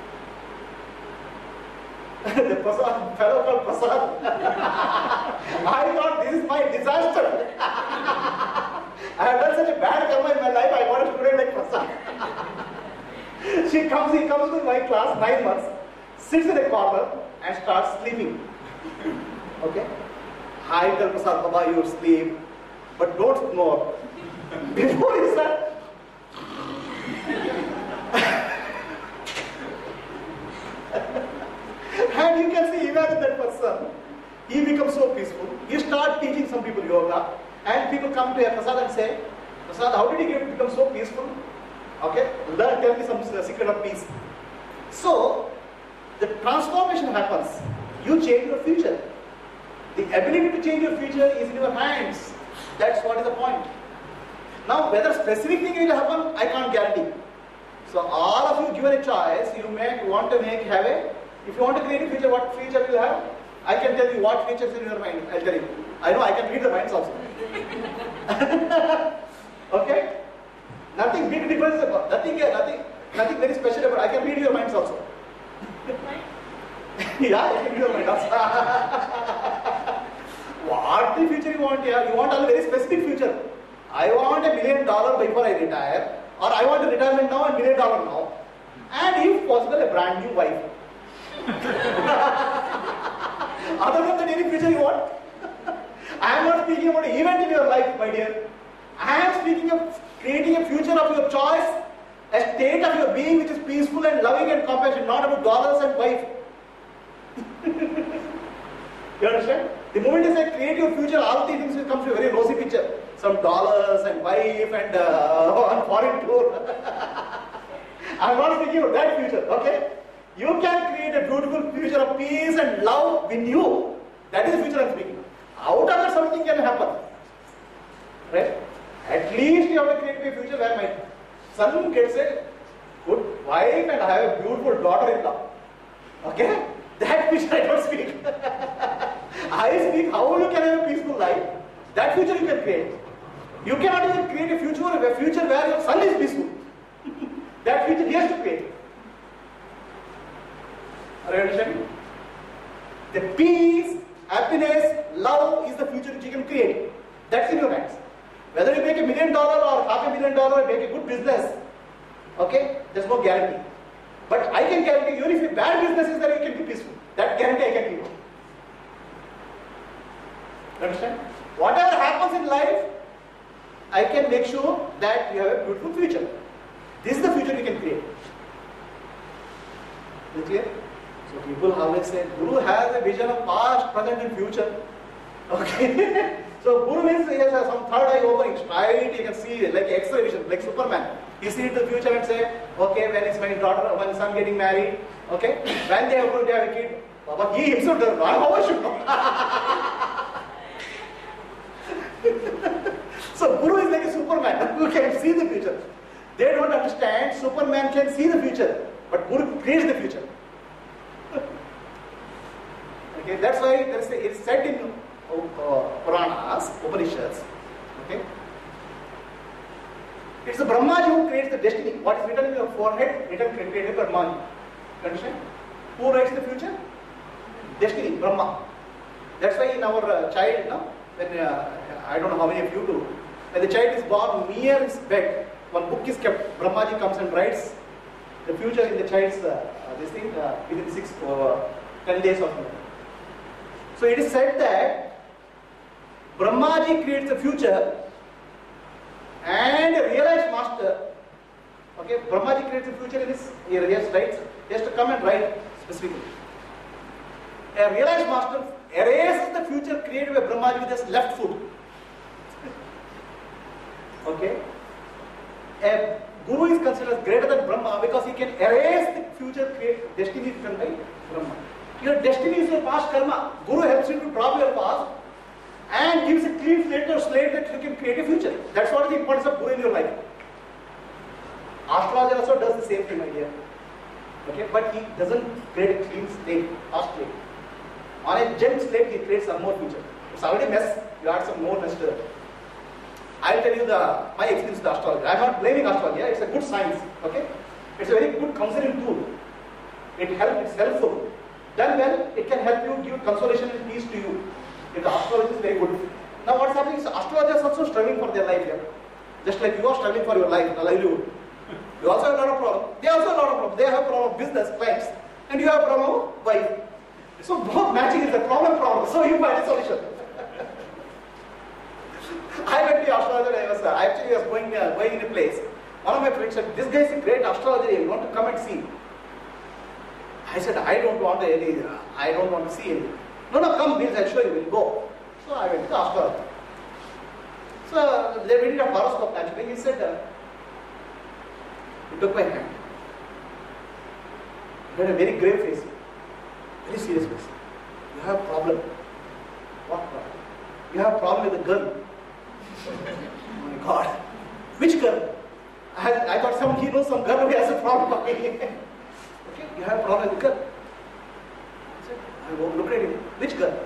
The Prasad, fellow called Prasad. I thought this is my disaster. I have done such a bad karma in my life, I want a student like Prasad. She comes, he comes to my class, nine months, sits in a corner and starts sleeping. Okay? I tell Prasad, Baba, you sleep, but don't snore. Before he starts, and you can see, imagine that person, he becomes so peaceful. You start teaching some people yoga, and people come to Prasad and say, Prasad, how did you get become so peaceful? Okay, learn, tell me some secret of peace. So, the transformation happens. You change your future. The ability to change your future is in your hands. That's what is the point. Now, whether specific thing will happen, I can't guarantee. So, all of you given a choice, you may want to make, have a, if you want to create a future, what future will you have? I can tell you what features in your mind. I'll tell you. I know I can read the minds also. Okay? Nothing big difference about nothing here, nothing, nothing very special about. I can read your minds also. Yeah, I can read your mind also. What the future you want here? You want a very specific future. I want a million dollar before I retire, or I want a retirement now and million dollar now, and if possible a brand new wife. Other than that, any future you want? I am not speaking about an event in your life, my dear. I am speaking of creating a future of your choice, A state of your being which is peaceful and loving and compassionate, not about dollars and wife. You understand? The moment you say create your future, all these things will come to a very rosy picture. Some dollars and wife and uh, on foreign tour. I'm not speaking of that future, okay? You can create a beautiful future of peace and love in you. That is the future I'm speaking. Out of that something can happen. Right? At least you have to create a future where my son gets a good wife and I have a beautiful daughter-in-law. Okay? That future I don't speak. I speak how you can have a peaceful life. That future you can create. You cannot even create a future, a future where your son is peaceful. That future he has to create. Are you understanding? The peace, happiness, love is the future which you can create. That's in your hands. Whether you make a million dollar or half a million dollar, you make a good business, okay, there's no guarantee. But I can guarantee you, if a bad business is there, you can be peaceful. That guarantee I can give you. Understand? Whatever happens in life, I can make sure that you have a beautiful future. This is the future you can create. Is it clear? So people always say, Guru has a vision of past, present and future. Okay? So Guru means he has some third eye opening, straight, you can see like X-ray vision, like Superman. You see into the future and say, okay, when is my daughter, when son getting married, okay? When they are going to have a kid, but he himself doesn't know, how I should know. So Guru is like a Superman who can see the future. They don't understand, Superman can see the future, but Guru creates the future. Okay, that's why there is a, it is said in uh, Puranas, Upanishads, okay? It's the Brahmaji who creates the destiny. What is written in your forehead, written created by Brahmaji. You understand? Who writes the future? Destiny, Brahma. That's why in our uh, child, you know, when, uh, I don't know how many of you do, when the child is born near his bed, one book is kept, Brahmaji comes and writes the future in the child's, uh, uh, this thing, uh, within six, uh, ten days of life. So it is said that Brahmaji creates the future and a realized master, okay, Brahmaji creates the future in his, he has writes, he has to come and write specifically. A realized master erases the future created by Brahmaji with his left foot. Okay? A Guru is considered greater than Brahma because he can erase the future create, destiny written by Brahma. Your destiny is your past karma. Guru helps you to drop your past and gives a clean slate or slate that you can create a future. That's what is the importance of Guru in your life. Astrologer also does the same thing, my dear. Okay, but he doesn't create a clean slate, past slate. On a gem slate, he creates some more future. It's already mess, you add some more mess to it. I'll tell you the my experience with astrology. I'm not blaming astrology, it's a good science. Okay? It's a very good counseling tool. It helps, it's helpful. Done well, it can help you give consolation and peace to you. If the astrology is very good. Now what's happening is astrologers are also struggling for their life here. Just like you are struggling for your life, the livelihood. You also have a lot of problems. They also have a lot of problems. They have a problem of business, clients. And you have a problem of wife. So both matching is a problem problem. So you find a solution. I went to astrologer. I was uh, actually I was going uh, going in a place. One of my friends said, "This guy is a great astrologer. You want to come and see?" I said, "I don't want any. Uh, I don't want to see any." "No, no, come, please. I'll show you. We'll go." So I went to the astrologer. So they did a horoscope naturally. He said, uh, he took my hand. He had a very grave face, very serious face. "You have a problem." "What problem?" "You have a problem with a girl." "Oh my God, which girl?" I, I thought some he knows some girl who has a problem. Okay, "You have a problem with a girl." I said, I looked at him. "Which girl?"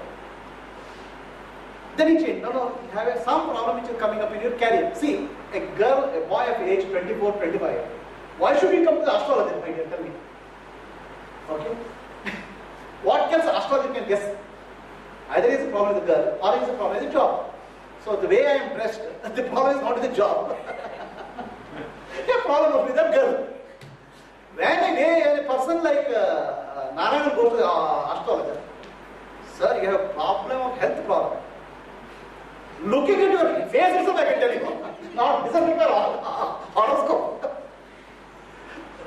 Then he changed. "No, no, you have a, some problem which is coming up in your career. See, a girl, a boy of age twenty-four, twenty-five. Why should he come to the astrologer, my dear? Tell me. Okay? What else astrologer can guess? Either it's a problem with the girl or it's a problem with the job. So the way I am dressed, the problem is not with the job. The problem was with that girl. When a, day, a person like uh, uh, Narayan goes to the uh, astrologer, "Sir, you have a problem of health problem." Looking at your face itself, I can tell you. Not, this is not horoscope.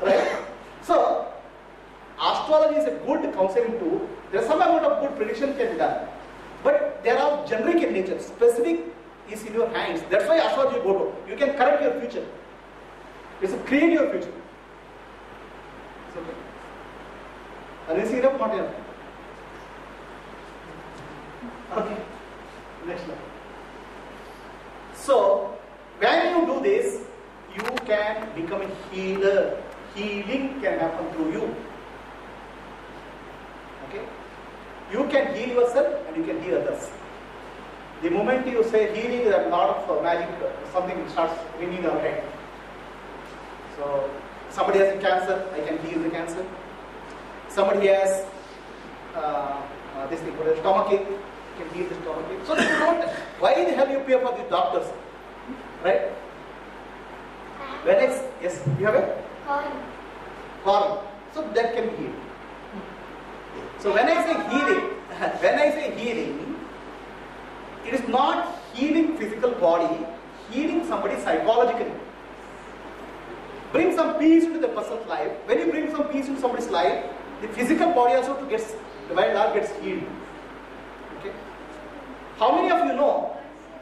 Right? So, astrology is a good counseling tool. There is some amount of good prediction can be done. But they are all generic in nature. Specific is in your hands. That's why astrology you go to. You can correct your future. It's to create your future. It's okay. Are you seeing enough? Not enough? Okay. Next one. So, when you do this, you can become a healer. Healing can happen through you. Okay? You can heal yourself and you can heal others. The moment you say healing, there are a lot of uh, magic, uh, something starts ringing in our head. So, somebody has a cancer, I can heal the cancer. Somebody has uh, uh, this thing called a stomachache, can heal the stomachache. So, you don't, why the hell you pay for the doctors? Right? When it's, yes, you have a? Corn. So, that can heal. So, when I say healing, when I say healing, it is not healing physical body, healing somebody psychologically. Bring some peace into the person's life. When you bring some peace into somebody's life, the physical body also to gets, the wild heart gets healed. Okay? How many of you know?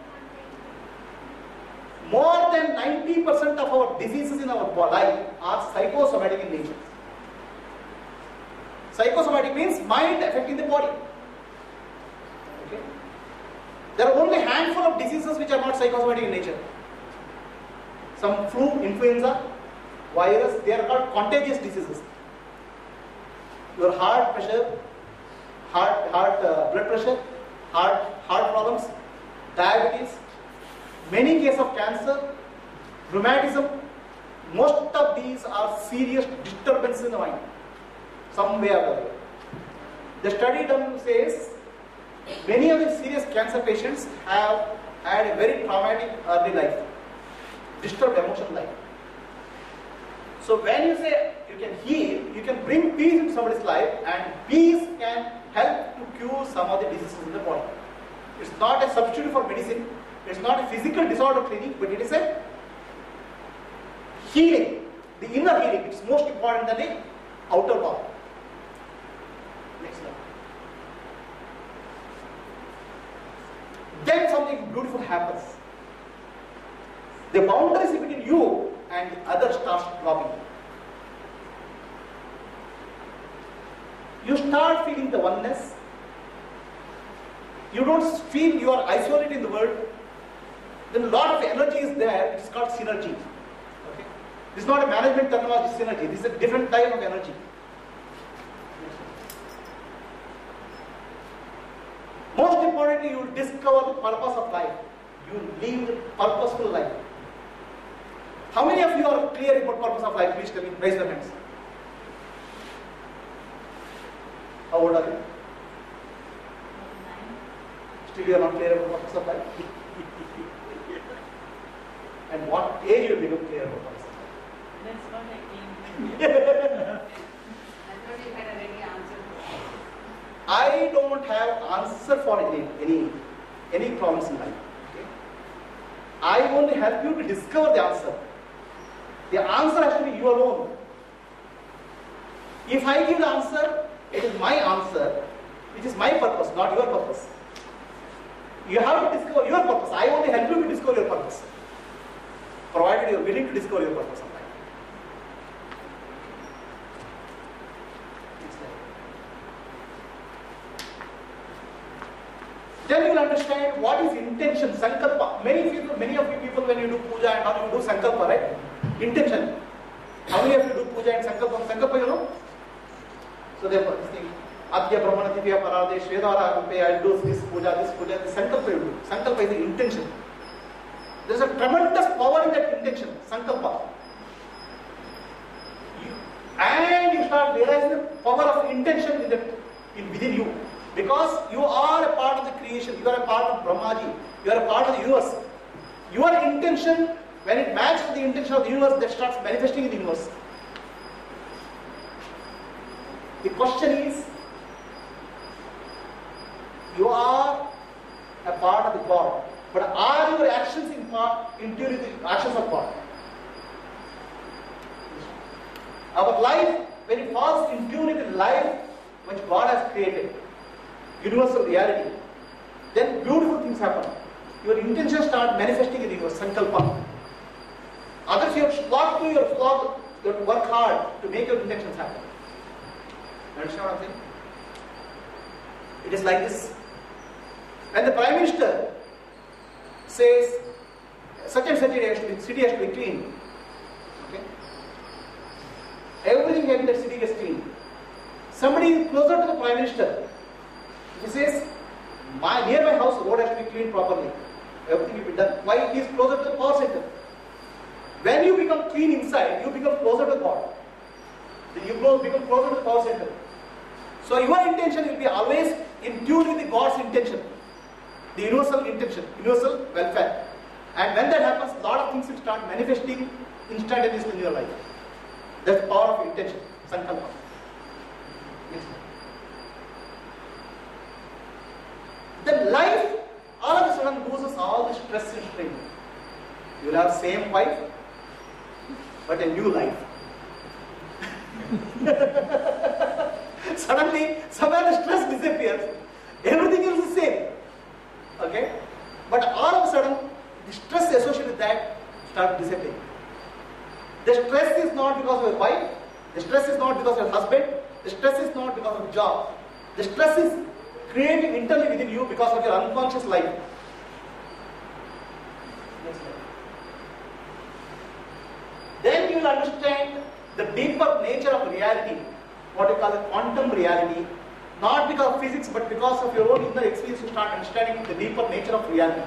More than ninety percent of our diseases in our life are psychosomatic in nature. Psychosomatic means mind affecting the body. Okay? There are only a handful of diseases which are not psychosomatic in nature. Some flu, influenza, virus, they are called contagious diseases. Your heart pressure, heart, heart uh, blood pressure, heart, heart problems, diabetes, many cases of cancer, rheumatism, most of these are serious disturbances in the mind, some way or other. The study done says many of the serious cancer patients have had a very traumatic early life, disturbed emotional life. So when you say you can heal, you can bring peace into somebody's life, and peace can help to cure some of the diseases in the body. It's not a substitute for medicine, it's not a physical disorder clinic, but it is a healing, the inner healing. It's most important than the outer body. Next slide. Then something beautiful happens. The boundaries between you and the other starts dropping. You start feeling the oneness. You don't feel you are isolated in the world. Then a lot of energy is there. It's called synergy. Okay? This is not a management terminology, synergy. This is a different type of energy. Most importantly, you will discover the purpose of life. You live a purposeful life. How many of you are clear about purpose of life? Please tell me. Raise your hands. How old are you? Still you are not clear about purpose of life? And what age you become clear about purpose of life? That's what I came. I thought you had a ready answer. I don't have answer for any any, any problems in life. Okay? I only help you to discover the answer. The answer has to be you alone. If I give the answer, it is my answer, which is my purpose, not your purpose. You have to discover your purpose. I only help you to discover your purpose, provided you are willing to discover your purpose of life. Then you will understand what is intention, sankalpa. Many people, many of you people, when you do puja and all, you do sankalpa, right? Intention. How many of you do puja and sankalpa? Sankalpa, you know? So therefore, this thing, Adya Brahmana Divya Parade, Shvedara Agampe, I do this puja, this puja, this sankalpa you do. Sankalpa is the intention. There is a tremendous power in that intention, sankalpa. You, and you start realizing the power of intention in the, in within you. Because you are a part of the creation, you are a part of Brahmaji, you are a part of the universe. Your intention, when it matches the intention of the universe, that starts manifesting in the universe. The question is, you are a part of the God, but are your actions in part, in tune with the actions of God? has created, universal reality, then beautiful things happen. Your intentions start manifesting in your sankalpa. Others you have slog to your slog, you have to work hard to make your intentions happen. You understand what I'm saying? It is like this. When the Prime Minister says such and such a has to be, city has to be clean, okay? Everything in that city gets clean. Somebody closer to the Prime Minister, he says, my near my house road has to be cleaned properly. Everything will be done. Why? He is closer to the power center. When you become clean inside, you become closer to God. Then you become closer to the power center. So your intention will be always in tune with the God's intention, the universal intention, universal welfare. And when that happens, a lot of things will start manifesting instantaneously in your life. That's the power of intention, sankalpa. Yes. Then life all of a sudden loses all the stress and strain. You will have same wife, but a new life. Suddenly, somewhere the stress disappears. Everything else is the same. Okay? But all of a sudden, the stress associated with that starts disappearing. The stress is not because of your wife. The stress is not because of your husband. The stress is not because of job. The stress is created internally within you because of your unconscious life. Next slide. Then you will understand the deeper nature of reality, what you call the quantum reality, not because of physics but because of your own inner experience. You start understanding the deeper nature of reality.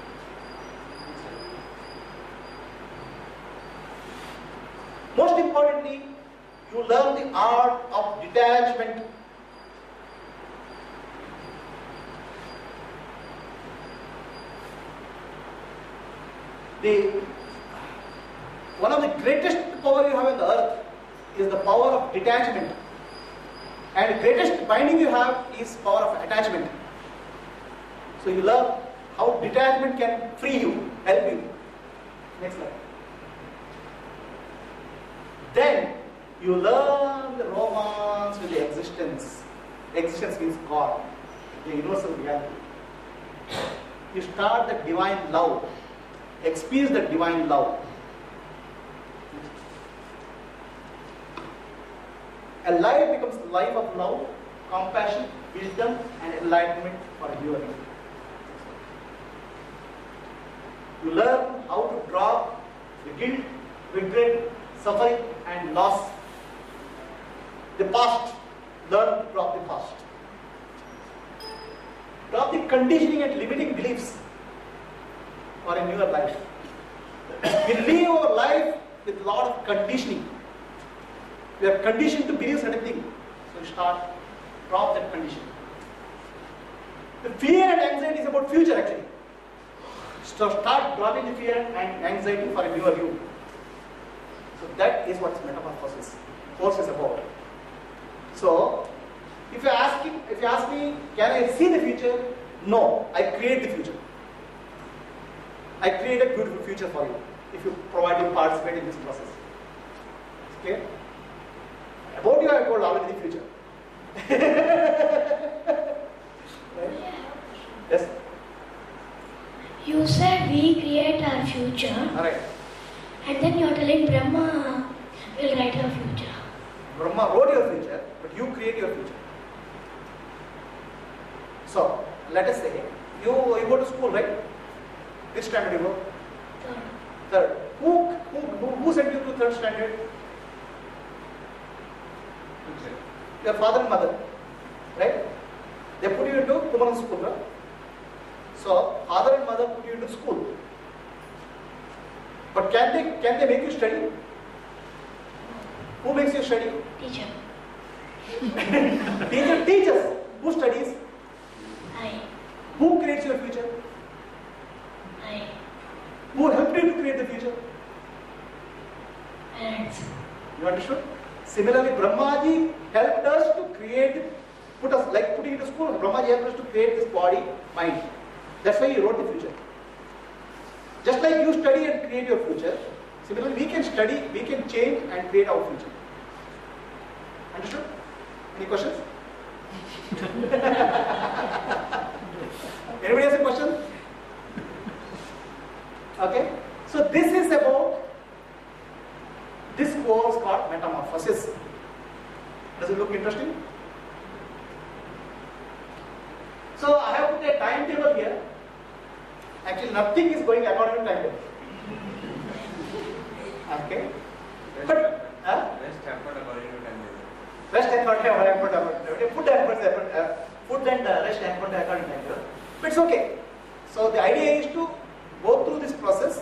Most importantly, you learn the art of detachment. The, one of the greatest power you have on the earth is the power of detachment. And the greatest binding you have is power of attachment. So you learn how detachment can free you, help you. Next slide. Then you learn the romance with the existence. Existence means God, the universal reality. You start the divine love. Experience the divine love. A life becomes a life of love, compassion, wisdom, and enlightenment for you and me. You learn how to drop the guilt, regret, suffering, and loss. The past. Learn to drop the past. Drop the conditioning and limiting beliefs for a newer life. We live our life with a lot of conditioning. We are conditioned to believe certain things. So you start, drop that condition. The fear and anxiety is about future actually. So start dropping the fear and anxiety for a newer you. So that is what metamorphosis course is about. So if you ask me, if you ask me, can I see the future? No, I create the future. I create a beautiful future for you if you provide you participate in this process. Okay? About you I have told already the future. Right? Yes? You said we create our future. Alright. And then you're telling Brahma will write our future. Brahma wrote your future, but you create your future. So, let us say, you, you go to school, right? Which standard you go? Third. Third. Who, who, who, who sent you to third standard? Your father and mother, right? They put you into Kumaran school, right? So, father and mother put you into school. But can they, can they make you study? Who makes you study? Teacher. Teacher teaches. Who studies? I. Who creates your future? I. Who helped you to create the future? Parents. You understood? Similarly, Brahmaji helped us to create, put us, like putting into school, Brahmaji helped us to create this body, mind. That's why he wrote the future. Just like you study and create your future, similarly we can study, we can change and create our future. Understood? Any questions? Anybody has a question? Okay. So this is about this course called metamorphosis. Does it look interesting? So I have put a timetable here. Actually, nothing is going according to timetable. Okay. But uh, Rest happened according to time. rest effort, effort, effort, food effort, effort, uh, food and uh, rest effort according to timetable. But it's okay. So the idea is to go through this process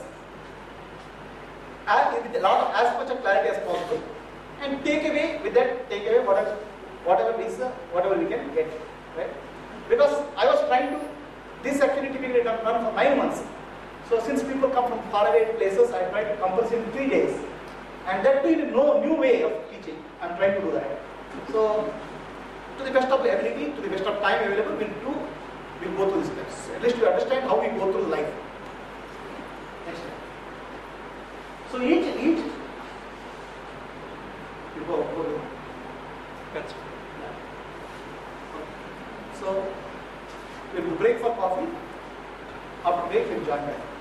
and with a lot of as much of clarity as possible, and take away with that take away whatever whatever is uh, whatever we can get, right? Because I was trying to this activity we done run for nine months. So since people come from faraway places, I try to compress in three days, and that too in a no, new way of teaching. I'm trying to do that. So to the best of the ability, to the best of time available, we'll do we'll go through these steps. At least we understand how we go through life. Next slide. So each each you go go. go. That's So we'll break for coffee. After break, we'll join back.